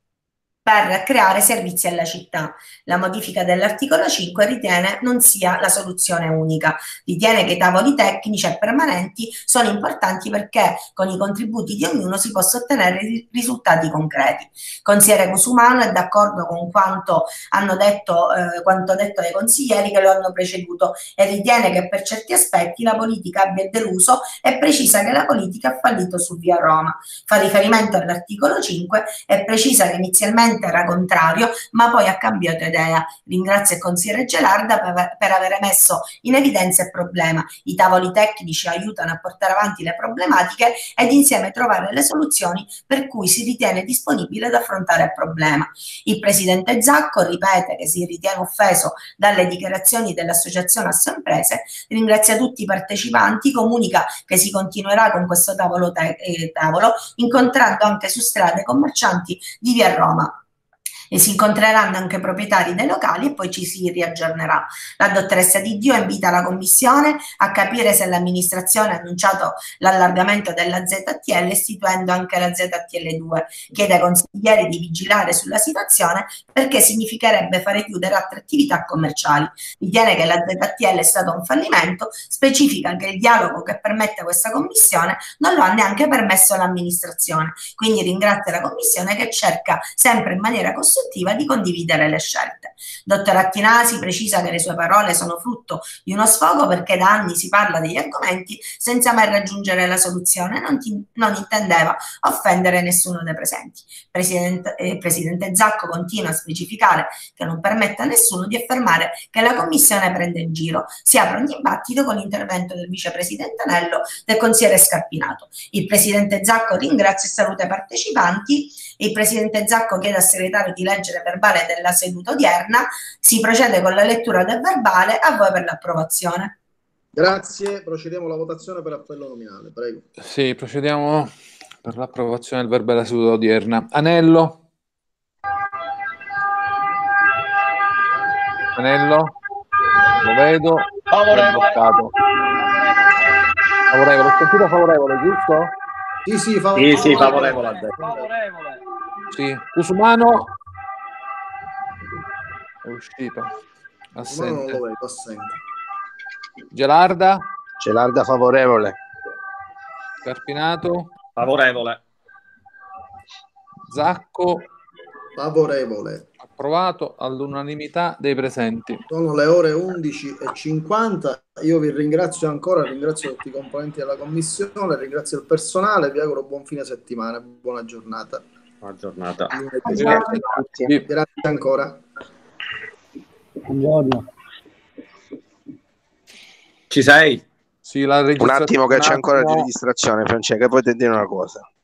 per creare servizi alla città. La modifica dell'articolo cinque ritiene non sia la soluzione unica. Ritiene che i tavoli tecnici e permanenti sono importanti perché con i contributi di ognuno si possono ottenere risultati concreti. Consigliere Cusumano è d'accordo con quanto hanno detto, eh, quanto detto dai consiglieri che lo hanno preceduto e ritiene che per certi aspetti la politica abbia deluso e precisa che la politica ha fallito su Via Roma. Fa riferimento all'articolo cinque e precisa che inizialmente era contrario, ma poi ha cambiato idea. Ringrazio il consigliere Gelarda per, per aver messo in evidenza il problema. I tavoli tecnici aiutano a portare avanti le problematiche ed insieme trovare le soluzioni per cui si ritiene disponibile ad affrontare il problema. Il presidente Zacco ripete che si ritiene offeso dalle dichiarazioni dell'associazione Assemprese, ringrazia tutti i partecipanti, comunica che si continuerà con questo tavolo, eh, tavolo incontrando anche su strade commercianti di Via Roma. E si incontreranno anche proprietari dei locali e poi ci si riaggiornerà. La dottoressa Di Dio invita la Commissione a capire se l'amministrazione ha annunciato l'allargamento della Z T L istituendo anche la Z T L due. Chiede ai consiglieri di vigilare sulla situazione perché significherebbe fare chiudere altre attività commerciali. Ritiene che la Z T L è stato un fallimento, specifica che il dialogo che permette questa Commissione non lo ha neanche permesso l'amministrazione. Quindi ringrazia la Commissione che cerca sempre in maniera costruttiva di condividere le scelte. Dottor Attinasi precisa che le sue parole sono frutto di uno sfogo perché da anni si parla degli argomenti senza mai raggiungere la soluzione, non, ti, non intendeva offendere nessuno dei presenti. Presidente, eh, Presidente Zacco continua a specificare che non permette a nessuno di affermare che la Commissione prende in giro. Si apre un dibattito con l'intervento del Vicepresidente Anello, del consigliere Scarpinato. Il Presidente Zacco ringrazia e saluta i partecipanti. Il Presidente Zacco chiede al segretario di leggere verbale della seduta odierna. Si procede con la lettura del verbale. A voi per l'approvazione. Grazie. Procediamo alla votazione per appello nominale. Prego. Sì, procediamo per l'approvazione del verbale della seduta odierna. Anello. Anello. Lo vedo. Favorevole. Favorevole. Ho sentito favorevole, giusto? Sì, sì, favorevole. Sì, sì, favorevole. Favorevole. Sì. Cusumano. È uscito. Assente. Non lo vedo, assente. Gelarda. Gelarda favorevole. Scarpinato. Favorevole. Zacco. Favorevole. Approvato all'unanimità dei presenti. Sono le ore undici e cinquanta. Io vi ringrazio ancora, ringrazio tutti i componenti della commissione, ringrazio il personale, vi auguro buon fine settimana, buona giornata. Buona giornata. Grazie a tutti. Grazie ancora. Buongiorno. Ci sei? Sì, la Un attimo che c'è ancora di no. registrazione, Francesca, poi ti dire una cosa.